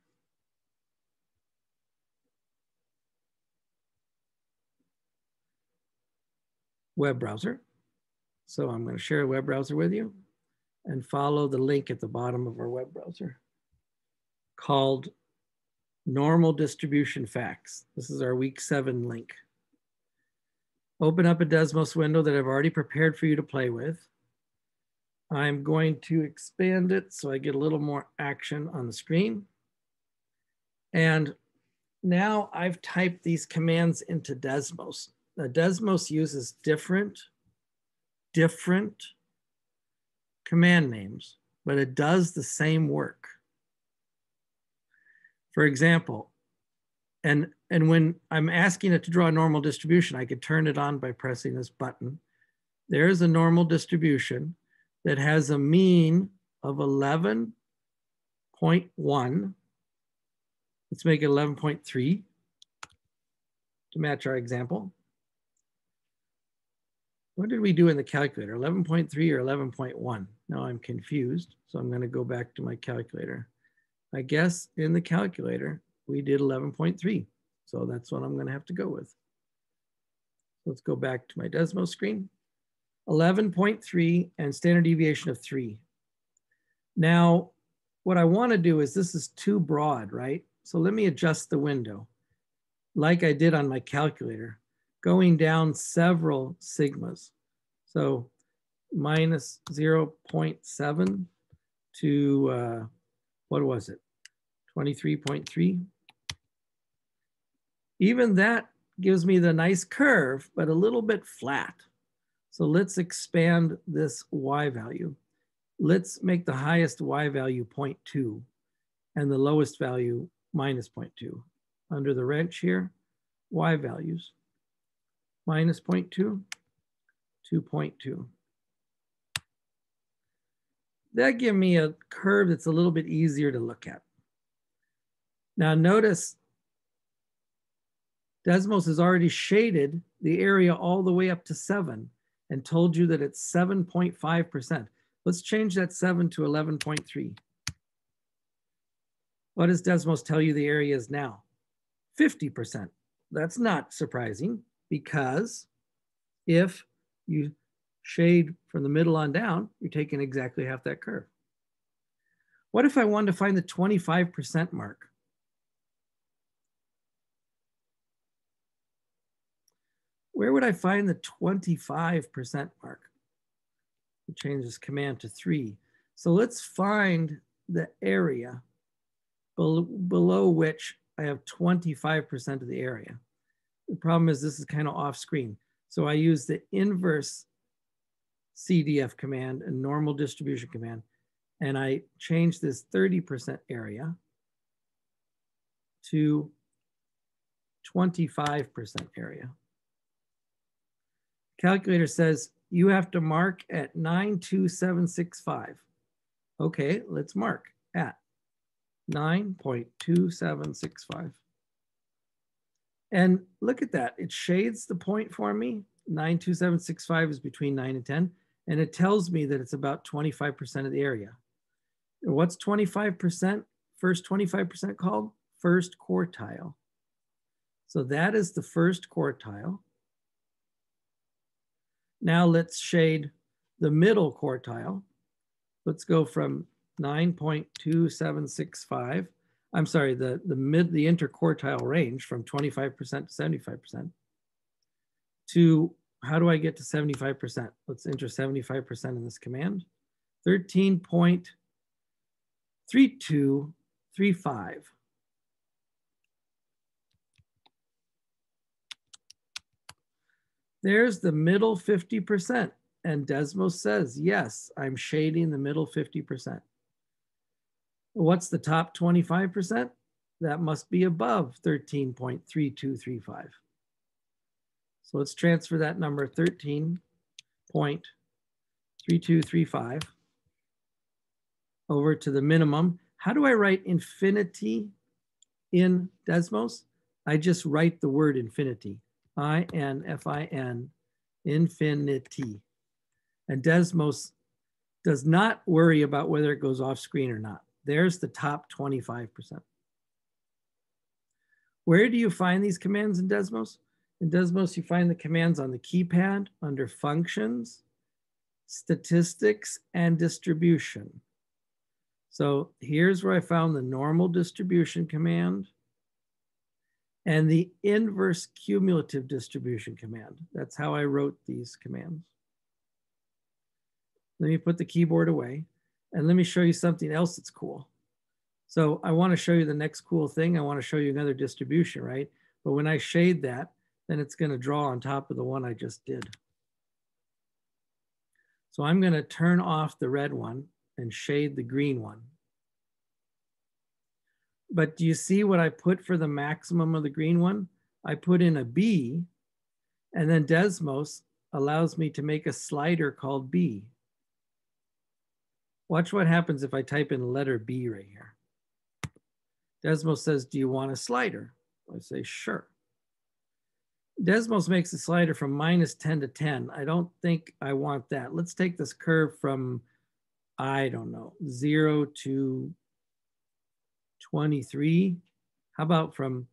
web browser. So I'm going to share a web browser with you and follow the link at the bottom of our web browser called Normal Distribution Facts. This is our week seven link. Open up a Desmos window that I've already prepared for you to play with. I'm going to expand it so I get a little more action on the screen. And now I've typed these commands into Desmos. Now Desmos uses different, different command names, but it does the same work. For example, and, and when I'm asking it to draw a normal distribution, I could turn it on by pressing this button. There's a normal distribution that has a mean of eleven point one. Let's make it eleven point three to match our example. What did we do in the calculator? eleven point three or eleven point one? Now I'm confused, so I'm going to go back to my calculator. I guess in the calculator, we did eleven point three. So that's what I'm going to have to go with. Let's go back to my Desmos screen. eleven point three and standard deviation of three. Now, what I want to do is, this is too broad, right? So let me adjust the window like I did on my calculator, going down several sigmas. So minus zero point seven to, uh, what was it? twenty-three point three. Even that gives me the nice curve, but a little bit flat. So let's expand this y value. Let's make the highest y value zero point two and the lowest value minus zero point two. Under the wrench here, y values, minus zero point two, two point two. That gives me a curve that's a little bit easier to look at. Now notice Desmos has already shaded the area all the way up to seven and told you that it's seven point five percent. Let's change that seven to eleven point three. What does Desmos tell you the area is now? fifty percent. That's not surprising, because if you shade from the middle on down, you're taking exactly half that curve. What if I wanted to find the twenty-five percent mark? Where would I find the twenty-five percent mark? We change this command to three. So let's find the area below, below which I have twenty-five percent of the area. The problem is this is kind of off screen. So I use the inverse C D F command, a normal distribution command, and I change this thirty percent area to twenty-five percent area. Calculator says you have to mark at nine two seven six five. Okay, let's mark at nine point two seven six five. And look at that, it shades the point for me. nine two seven six five is between nine and ten, and it tells me that it's about twenty-five percent of the area. And what's twenty-five percent? First twenty-five percent called? First quartile. So that is the first quartile. Now let's shade the middle quartile. Let's go from nine point two seven six five. I'm sorry, the, the mid, the interquartile range from twenty-five percent to seventy-five percent to, how do I get to seventy-five percent? Let's enter seventy-five percent in this command. thirteen point three two three five. There's the middle fifty percent. And Desmos says, yes, I'm shading the middle fifty percent. What's the top twenty-five percent? That must be above thirteen point three two three five. So let's transfer that number, thirteen point three two three five, over to the minimum. How do I write infinity in Desmos? I just write the word infinity, I N F I N, infinity. And Desmos does not worry about whether it goes off screen or not. There's the top twenty-five percent. Where do you find these commands in Desmos? In Desmos, you find the commands on the keypad under functions, statistics, and distribution. So here's where I found the normal distribution command and the inverse cumulative distribution command. That's how I wrote these commands. Let me put the keyboard away and let me show you something else that's cool. So I want to show you the next cool thing. I want to show you another distribution, right? But when I shade that, then it's going to draw on top of the one I just did. So I'm going to turn off the red one and shade the green one. But do you see what I put for the maximum of the green one? I put in a B, and then Desmos allows me to make a slider called B. Watch what happens if I type in letter B right here. Desmos says, do you want a slider? I say, sure. Desmos makes a slider from minus ten to ten. I don't think I want that. Let's take this curve from, I don't know, zero to twenty-three. How about from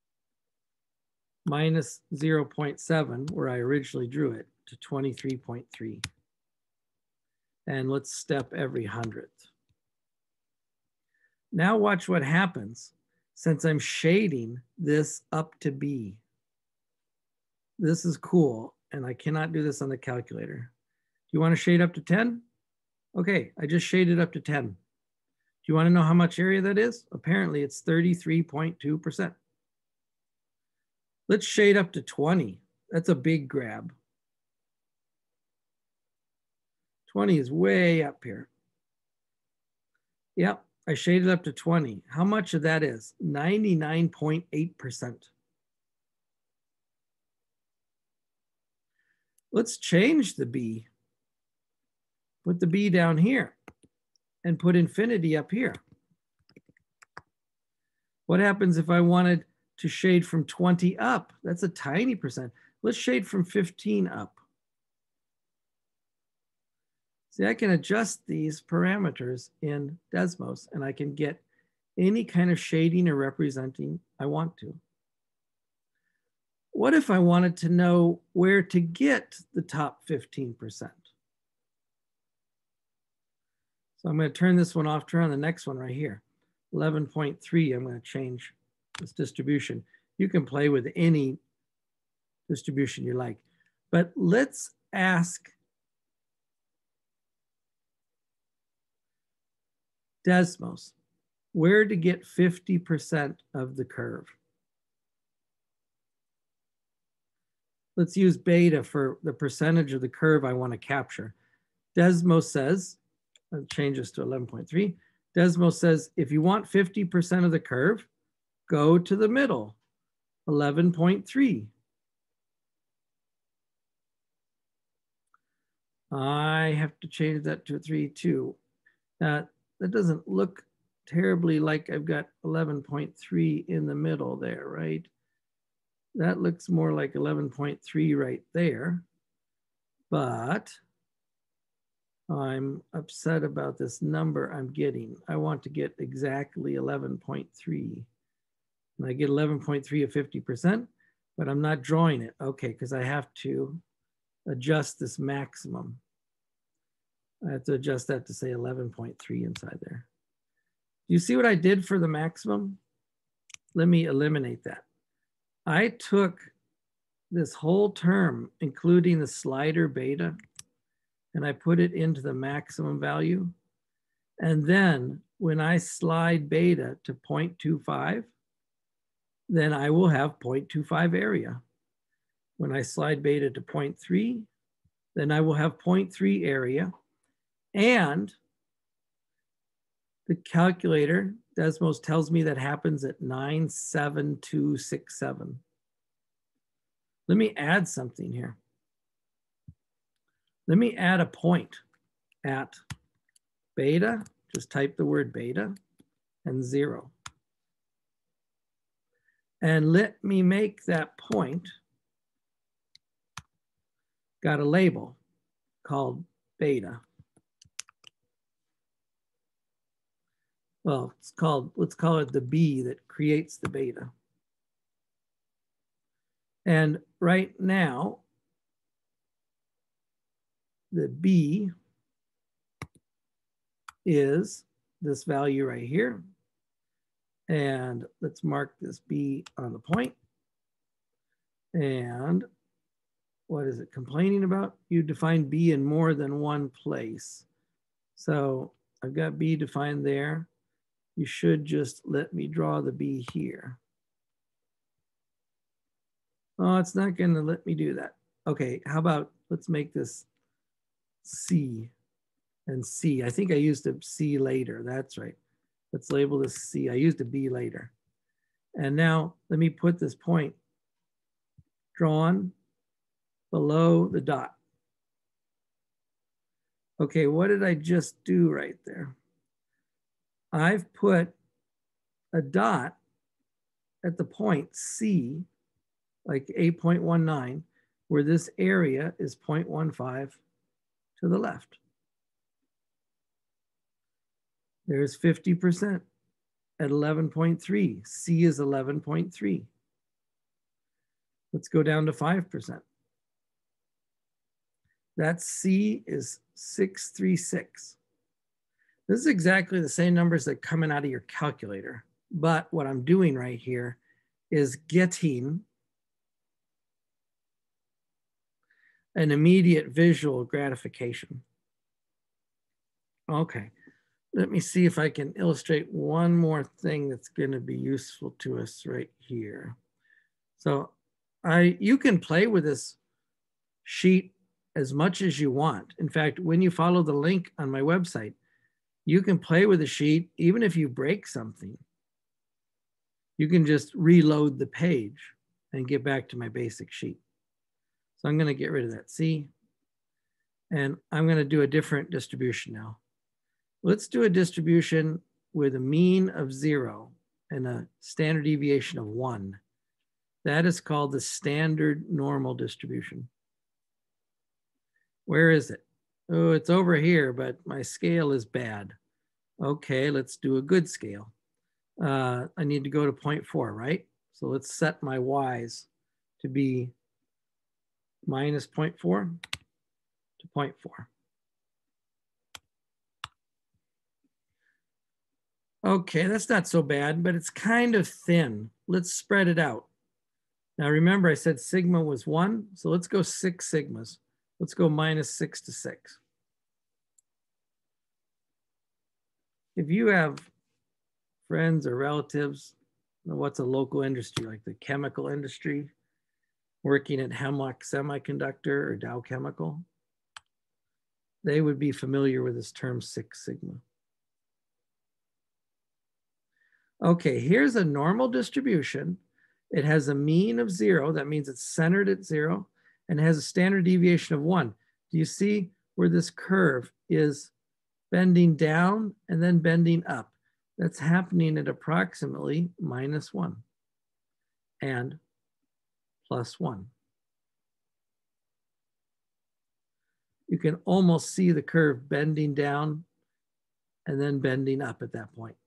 minus zero point seven, where I originally drew it, to twenty-three point three. And let's step every hundredth. Now watch what happens since I'm shading this up to B. This is cool, and I cannot do this on the calculator. Do you want to shade up to ten? Okay, I just shaded up to ten. Do you want to know how much area that is? Apparently it's thirty-three point two percent. Let's shade up to twenty. That's a big grab. twenty is way up here. Yep, I shaded up to twenty. How much of that is? ninety-nine point eight percent. Let's change the B. Put the B down here and put infinity up here. What happens if I wanted to shade from twenty up? That's a tiny percent. Let's shade from fifteen up. See, I can adjust these parameters in Desmos and I can get any kind of shading or representing I want to. What if I wanted to know where to get the top fifteen percent? So I'm going to turn this one off, turn on the next one right here. eleven point three, I'm going to change this distribution. You can play with any distribution you like. But let's ask Desmos where to get fifty percent of the curve. Let's use beta for the percentage of the curve I want to capture. Desmos says, I'll change this to eleven point three. Desmos says, if you want fifty percent of the curve, go to the middle, eleven point three. I have to change that to three, two. Uh, that doesn't look terribly like I've got eleven point three in the middle there, right? That looks more like eleven point three right there, but I'm upset about this number I'm getting. I want to get exactly eleven point three. And I get eleven point three of fifty percent, but I'm not drawing it. Okay, because I have to adjust this maximum. I have to adjust that to say eleven point three inside there. Do you see what I did for the maximum? Let me eliminate that. I took this whole term, including the slider beta, and I put it into the maximum value. And then when I slide beta to zero point two five, then I will have zero point two five area. When I slide beta to zero point three, then I will have zero point three area. And the calculator, Desmos, tells me that happens at nine seven two six seven. Let me add something here. Let me add a point at beta, just type the word beta, and zero. And let me make that point, got a label called beta. Well, it's called, let's call it the B that creates the beta. And right now, the B is this value right here. And let's mark this B on the point. And what is it complaining about? You define B in more than one place. So I've got B defined there. You should just let me draw the B here. Oh, it's not going to let me do that. Okay, how about let's make this C and C. I think I used a C later. That's right. Let's label this C. I used a B later. And now let me put this point drawn below the dot. Okay, what did I just do right there? I've put a dot at the point C, like eight point one nine, where this area is zero point one five to the left. There's fifty percent at eleven point three. C is eleven point three. Let's go down to five percent. That C is six thirty-six. This is exactly the same numbers that are coming out of your calculator. But what I'm doing right here is getting an immediate visual gratification. Okay, let me see if I can illustrate one more thing that's going to be useful to us right here. So I, you can play with this sheet as much as you want. In fact, when you follow the link on my website, you can play with the sheet even if you break something. You can just reload the page and get back to my basic sheet. So I'm going to get rid of that C. And I'm going to do a different distribution now. Let's do a distribution with a mean of zero and a standard deviation of one. That is called the standard normal distribution. Where is it? Oh, it's over here, but my scale is bad. Okay, let's do a good scale. Uh, I need to go to zero point four, right? So let's set my y's to be minus zero point four to zero point four. Okay, that's not so bad, but it's kind of thin. Let's spread it out. Now remember I said sigma was one, so let's go six sigmas. Let's go minus six to six. If you have friends or relatives, what's a local industry like the chemical industry, working at Hemlock Semiconductor or Dow Chemical, they would be familiar with this term Six Sigma. Okay, here's a normal distribution. It has a mean of zero. That means it's centered at zero and has a standard deviation of one. Do you see where this curve is bending down and then bending up? That's happening at approximately minus one and plus one. You can almost see the curve bending down and then bending up at that point.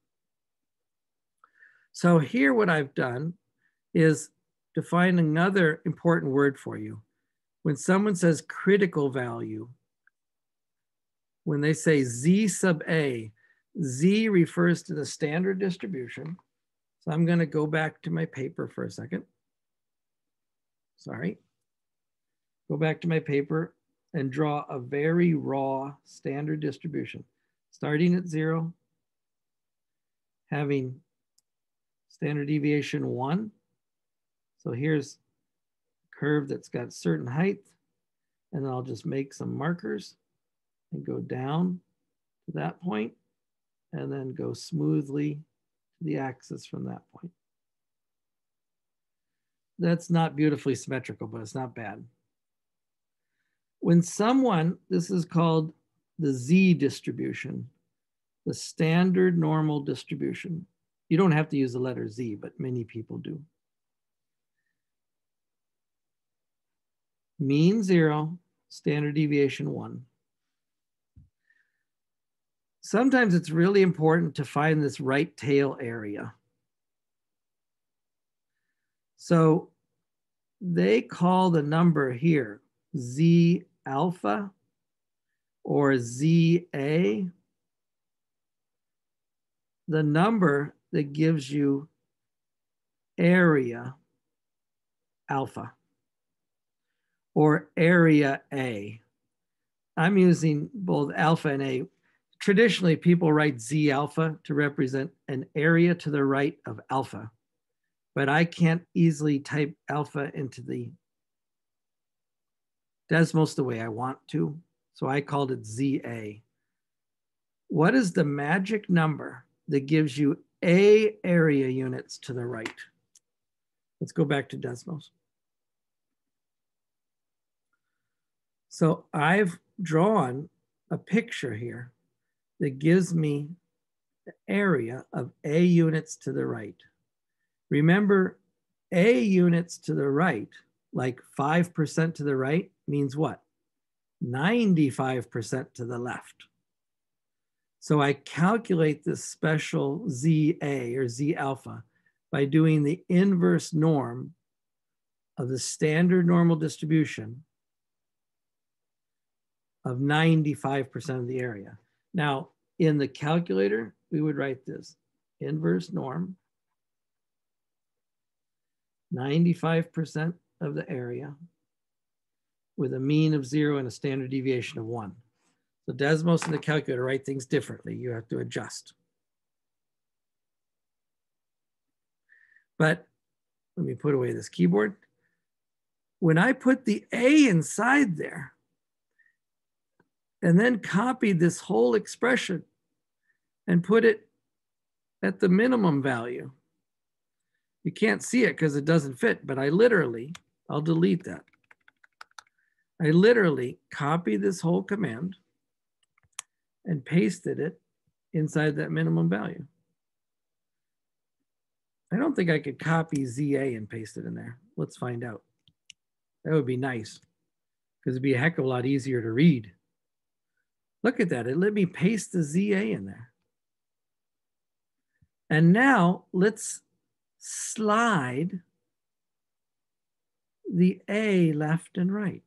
So here what I've done is define another important word for you. When someone says critical value, when they say Z sub A, Z refers to the standard distribution. So I'm going to go back to my paper for a second. Sorry. Go back to my paper and draw a very raw standard distribution, starting at zero, having standard deviation one. So here's a curve that's got certain height, and I'll just make some markers and go down to that point, and then go smoothly to the axis from that point. That's not beautifully symmetrical, but it's not bad. When someone, this is called the Z distribution, the standard normal distribution. You don't have to use the letter Z, but many people do. mean zero, standard deviation one. Sometimes it's really important to find this right tail area. So they call the number here Z alpha or Z A, the number that gives you area alpha or area A. I'm using both alpha and A. Traditionally, people write Z alpha to represent an area to the right of alpha, but I can't easily type alpha into the Desmos the way I want to, so I called it Z A. What is the magic number that gives you A area units to the right? Let's go back to Desmos. So I've drawn a picture here that gives me the area of A units to the right. Remember, A units to the right, like five percent to the right, means what? ninety-five percent to the left. So I calculate this special Z A or Z alpha by doing the inverse norm of the standard normal distribution of ninety-five percent of the area. Now, in the calculator, we would write this inverse norm, ninety-five percent of the area with a mean of zero and a standard deviation of one. So Desmos and the calculator write things differently. You have to adjust. But let me put away this keyboard. When I put the A inside there and then copied this whole expression and put it at the minimum value, you can't see it because it doesn't fit, but I literally, I'll delete that. I literally copied this whole command and pasted it inside that minimum value. I don't think I could copy Z A and paste it in there. Let's find out. That would be nice because it'd be a heck of a lot easier to read. Look at that. It let me paste the Z A in there. And now let's slide the A left and right.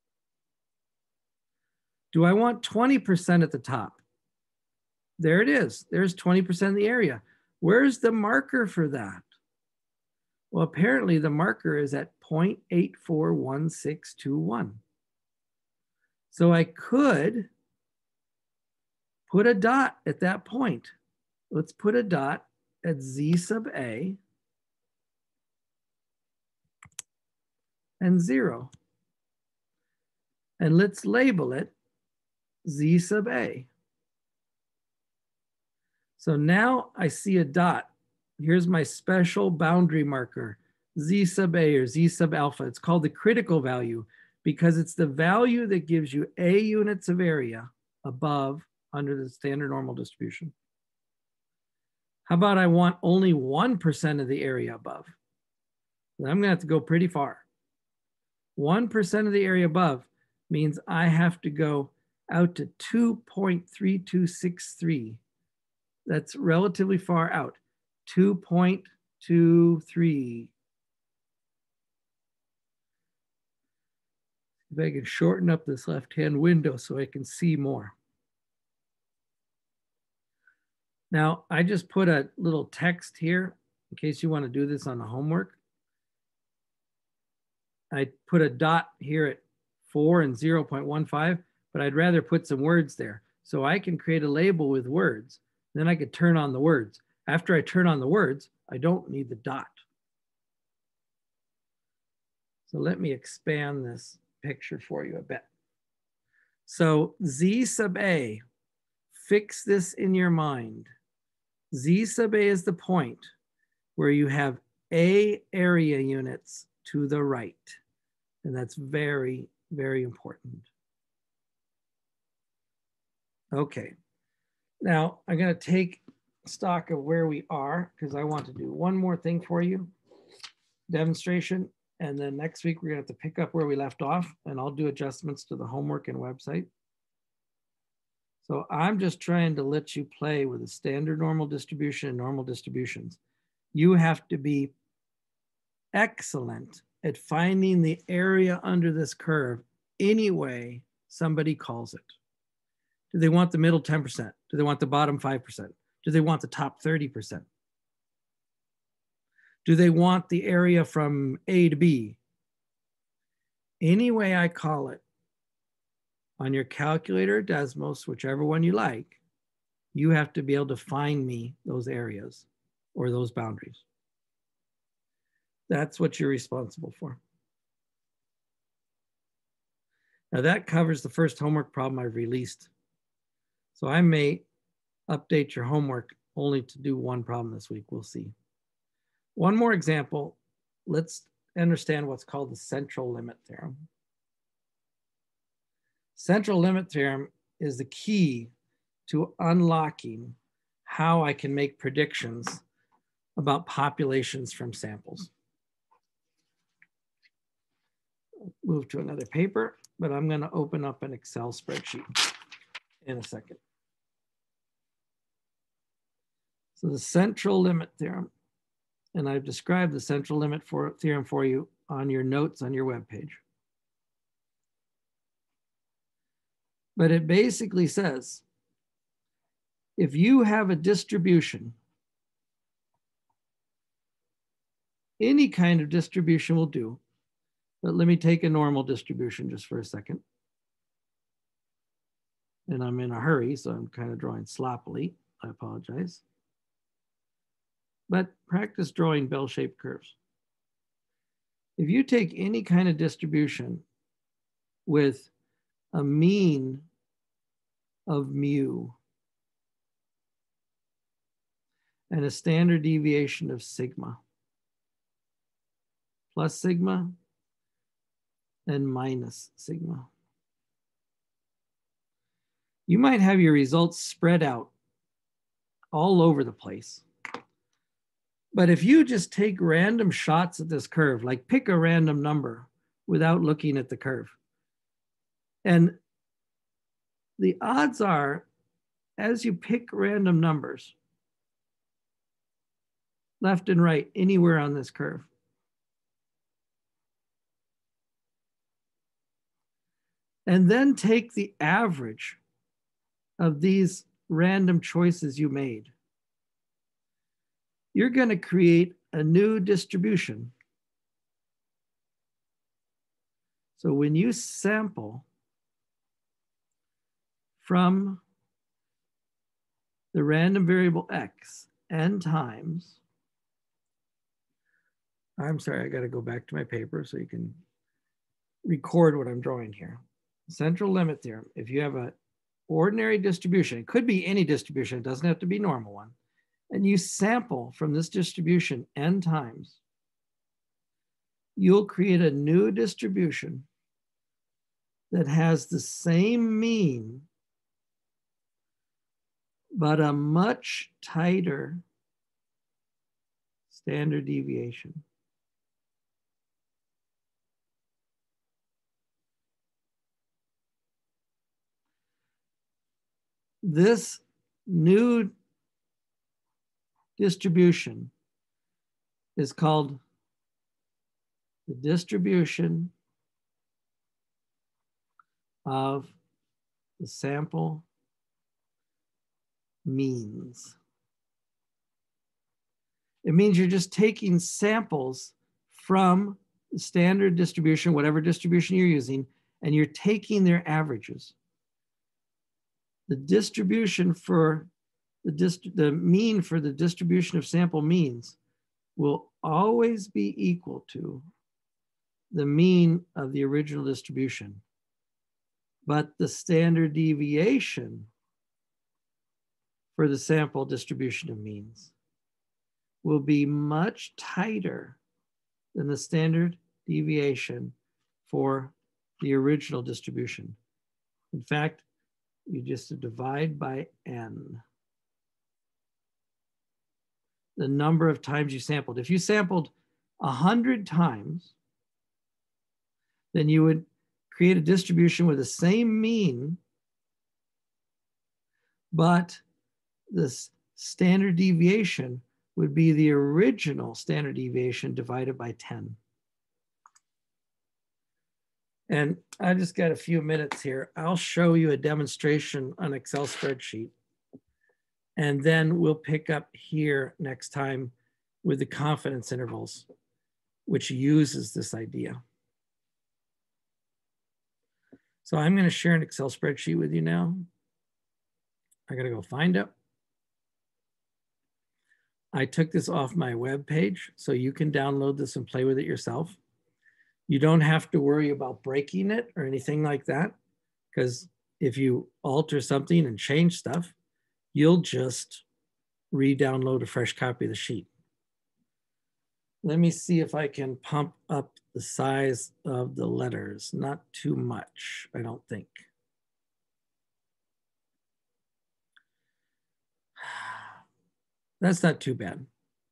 Do I want twenty percent at the top? There it is. There's twenty percent of the area. Where's the marker for that? Well, apparently the marker is at zero point eight four one six two one. So I could put a dot at that point. Let's put a dot at Z sub A and zero. And let's label it Z sub A. So now I see a dot. Here's my special boundary marker, Z sub A or Z sub alpha. It's called the critical value because it's the value that gives you A units of area above under the standard normal distribution. How about I want only one percent of the area above? Then I'm gonna have to go pretty far. one percent of the area above means I have to go out to two point three two six three. That's relatively far out, two point two three. If I can shorten up this left-hand window so I can see more. Now, I just put a little text here in case you want to do this on the homework. I put a dot here at four and zero point one five, but I'd rather put some words there. So I can create a label with words. Then I could turn on the words. After I turn on the words, I don't need the dot. So let me expand this picture for you a bit. So Z sub A, fix this in your mind. Z sub A is the point where you have A area units to the right. And that's very, very important. Okay. Now I'm going to take stock of where we are because I want to do one more thing for you. Demonstration. And then next week, we're gonna have to pick up where we left off, and I'll do adjustments to the homework and website. So I'm just trying to let you play with a standard normal distribution and normal distributions. You have to be excellent at finding the area under this curve any way somebody calls it. Do they want the middle ten percent? Do they want the bottom five percent? Do they want the top thirty percent? Do they want the area from A to B? Any way I call it, on your calculator, Desmos, whichever one you like, you have to be able to find me those areas or those boundaries. That's what you're responsible for. Now that covers the first homework problem I've released. So I may update your homework only to do one problem this week. We'll see. One more example. Let's understand what's called the central limit theorem. Central limit theorem is the key to unlocking how I can make predictions about populations from samples. Move to another paper, but I'm going to open up an Excel spreadsheet in a second. So the central limit theorem, and I've described the central limit for, theorem for you on your notes on your webpage. But it basically says, if you have a distribution, any kind of distribution will do, but let me take a normal distribution just for a second. And I'm in a hurry, so I'm kind of drawing sloppily. I apologize. But practice drawing bell-shaped curves. If you take any kind of distribution with a mean of mu and a standard deviation of sigma, plus sigma and minus sigma, you might have your results spread out all over the place. But if you just take random shots at this curve, like pick a random number without looking at the curve, and the odds are, as you pick random numbers, left and right, anywhere on this curve, and then take the average of these random choices you made, you're going to create a new distribution. So when you sample from the random variable x n times, I'm sorry, I got to go back to my paper so you can record what I'm drawing here. Central limit theorem, if you have an ordinary distribution, it could be any distribution, it doesn't have to be a normal one, and you sample from this distribution n times, you'll create a new distribution that has the same mean, but a much tighter standard deviation. This new distribution is called the distribution of the sample means. It means you're just taking samples from the standard distribution, whatever distribution you're using, and you're taking their averages. The distribution for the, dist the mean for the distribution of sample means will always be equal to the mean of the original distribution. But the standard deviation for the sample distribution of means will be much tighter than the standard deviation for the original distribution. In fact, you just divide by n the number of times you sampled. If you sampled one hundred times, then you would create a distribution with the same mean, but this standard deviation would be the original standard deviation divided by ten. And I just got a few minutes here. I'll show you a demonstration on Excel spreadsheet. And then we'll pick up here next time with the confidence intervals, which uses this idea. So I'm going to share an Excel spreadsheet with you now. I got to go find it. I took this off my web page, so you can download this and play with it yourself. You don't have to worry about breaking it or anything like that, because if you alter something and change stuff, you'll just re-download a fresh copy of the sheet. Let me see if I can pump up the size of the letters. Not too much, I don't think. That's not too bad.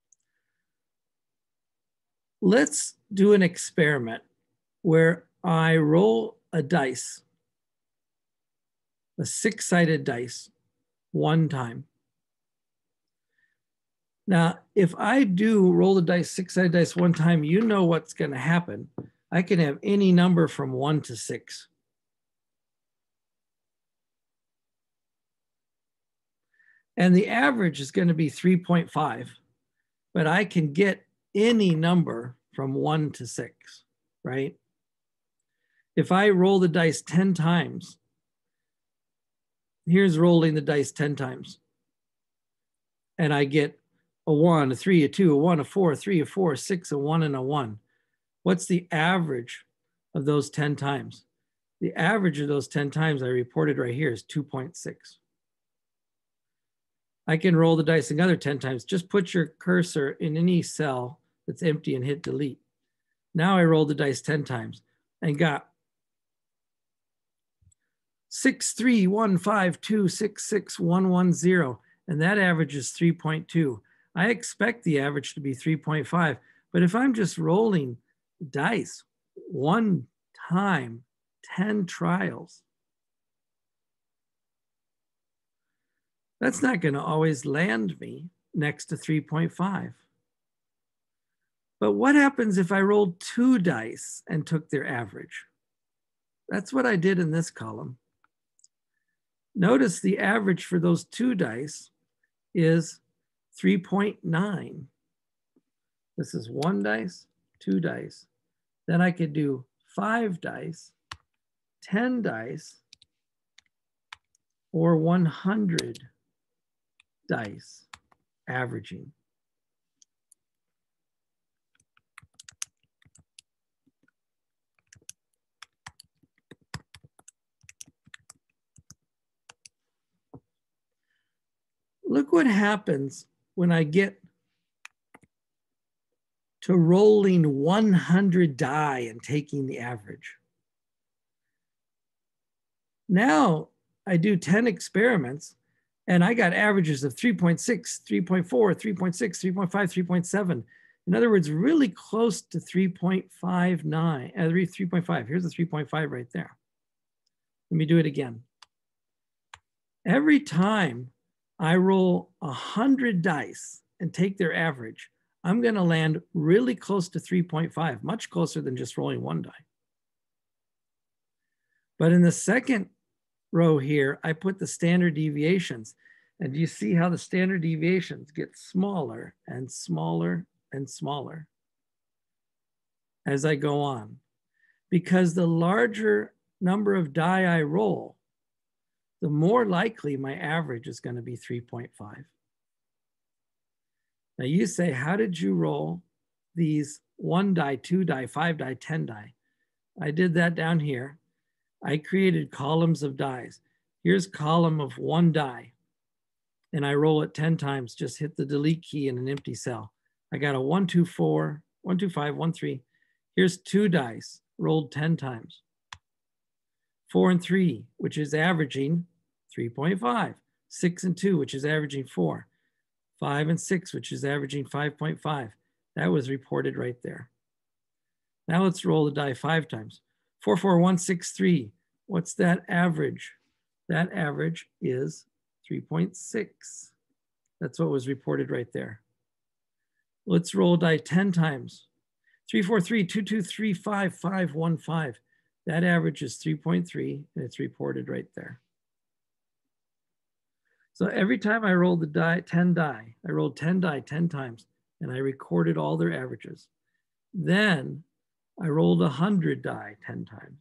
Let's do an experiment where I roll a dice, a six-sided dice, one time. Now, if I do roll the dice, six-sided dice one time, you know what's going to happen. I can have any number from one to six. And the average is going to be three point five, but I can get any number from one to six, right? If I roll the dice ten times, here's rolling the dice ten times. And I get a one, a three, a two, a one, a four, a three, a four, a six, a one, and a one. What's the average of those ten times? The average of those ten times I reported right here is two point six. I can roll the dice another ten times. Just put your cursor in any cell that's empty and hit delete. Now I rolled the dice ten times and got six, three, one, five, two, six, six, one, one, zero. And that average is three point two. I expect the average to be three point five. But if I'm just rolling dice one time, ten trials, that's not going to always land me next to three point five. But what happens if I rolled two dice and took their average? That's what I did in this column. Notice the average for those two dice is three point nine. This is one dice, two dice. Then I could do five dice, ten dice, or one hundred dice averaging. Look what happens when I get to rolling one hundred die and taking the average. Now I do ten experiments and I got averages of three point six, three point four, three point six, three point five, three point seven. In other words, really close to three point five nine, uh, three point five. Here's the three point five right there. Let me do it again. Every time I roll one hundred dice and take their average, I'm going to land really close to three point five, much closer than just rolling one die. But in the second row here, I put the standard deviations. And you see how the standard deviations get smaller and smaller and smaller as I go on. Because the larger number of die I roll, the more likely my average is going to be three point five. Now you say, how did you roll these one die, two die, five die, ten die? I did that down here. I created columns of dies. Here's column of one die. And I roll it ten times, just hit the delete key in an empty cell. I got a one, two, four, one, two, five, one, three. Here's two dice, rolled ten times. Four and three, which is averaging three point five. Six and two, which is averaging four. Five and six, which is averaging five point five. That was reported right there. Now let's roll the die five times. four four one six three. What's that average? That average is three point six. That's what was reported right there. Let's roll die ten times. three four three two two three five five one five. That average is three point three, and it's reported right there. So every time I rolled the die, ten die, I rolled ten die ten times, and I recorded all their averages. Then I rolled one hundred die ten times.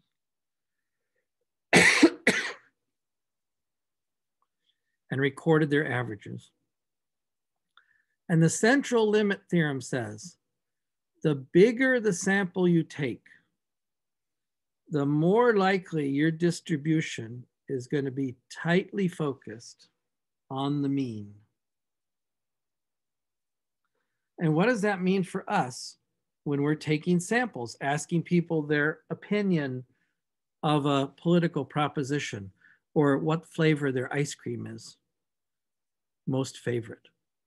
And recorded their averages. And the central limit theorem says, the bigger the sample you take, the more likely your distribution is going to be tightly focused on the mean. And what does that mean for us when we're taking samples, asking people their opinion of a political proposition or what flavor their ice cream is most favorite?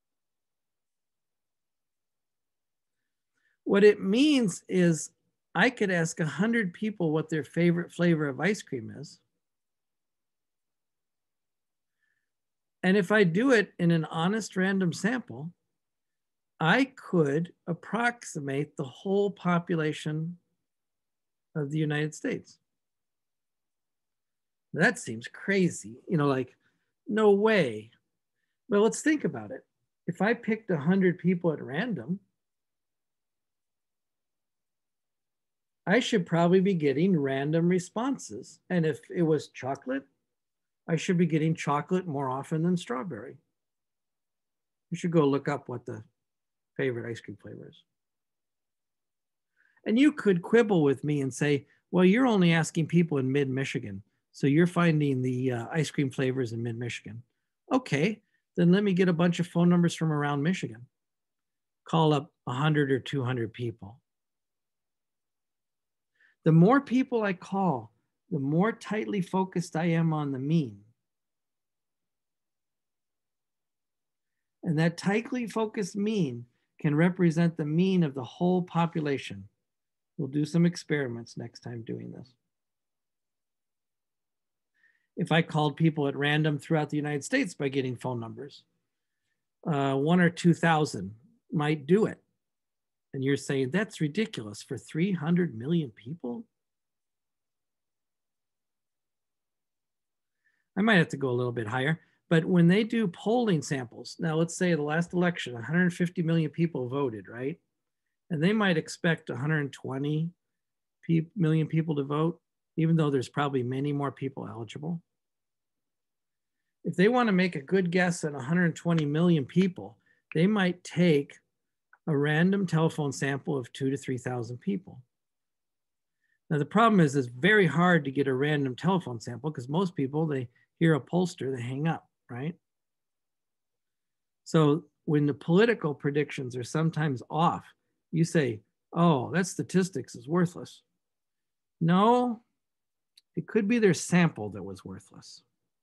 What it means is I could ask one hundred people what their favorite flavor of ice cream is. And if I do it in an honest random sample, I could approximate the whole population of the United States. That seems crazy, you know, like, no way. Well, let's think about it. If I picked one hundred people at random, I should probably be getting random responses. And if it was chocolate, I should be getting chocolate more often than strawberry. You should go look up what the favorite ice cream flavor is. And you could quibble with me and say, well, you're only asking people in mid-Michigan, so you're finding the uh, ice cream flavors in mid-Michigan. Okay, then let me get a bunch of phone numbers from around Michigan. Call up one hundred or two hundred people. The more people I call, the more tightly focused I am on the mean. And that tightly focused mean can represent the mean of the whole population. We'll do some experiments next time doing this. If I called people at random throughout the United States by getting phone numbers, uh, one or two thousand might do it. And you're saying that's ridiculous for three hundred million people? I might have to go a little bit higher, but when they do polling samples, now let's say the last election, one hundred fifty million people voted, right? And they might expect one hundred twenty million people to vote, even though there's probably many more people eligible. If they want to make a good guess at one hundred twenty million people, they might take a random telephone sample of two to three thousand people. Now the problem is it's very hard to get a random telephone sample because most people, they hear a pollster, they hang up, right? So when the political predictions are sometimes off, you say, oh, that statistics is worthless. No, it could be their sample that was worthless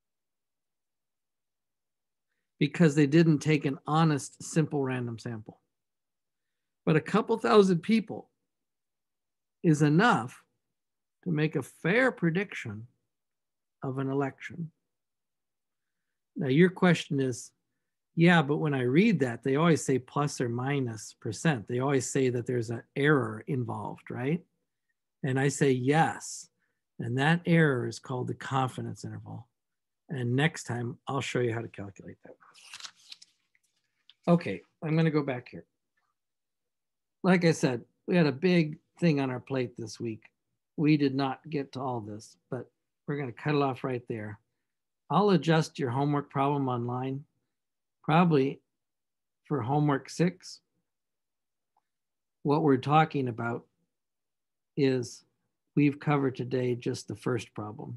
because they didn't take an honest, simple random sample. But a couple thousand people is enough to make a fair prediction of an election. Now your question is, yeah, but when I read that, they always say plus or minus percent. They always say that there's an error involved, right? And I say yes. And that error is called the confidence interval. And next time I'll show you how to calculate that. Okay, I'm gonna go back here. Like I said, we had a big thing on our plate this week. We did not get to all this, but we're gonna cut it off right there. I'll adjust your homework problem online, probably for homework six. What we're talking about is we've covered today just the first problem.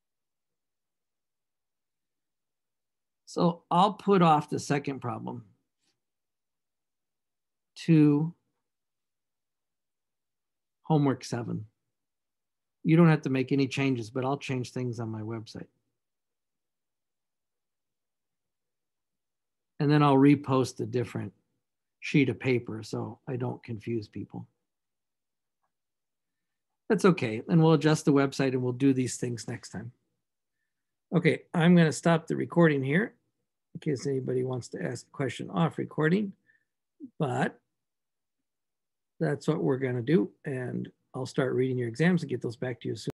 So I'll put off the second problem to homework seven. You don't have to make any changes, but I'll change things on my website. And then I'll repost a different sheet of paper so I don't confuse people. That's okay. And we'll adjust the website and we'll do these things next time. Okay, I'm going to stop the recording here in case anybody wants to ask a question off recording, but that's what we're going to do. And I'll start reading your exams and get those back to you soon.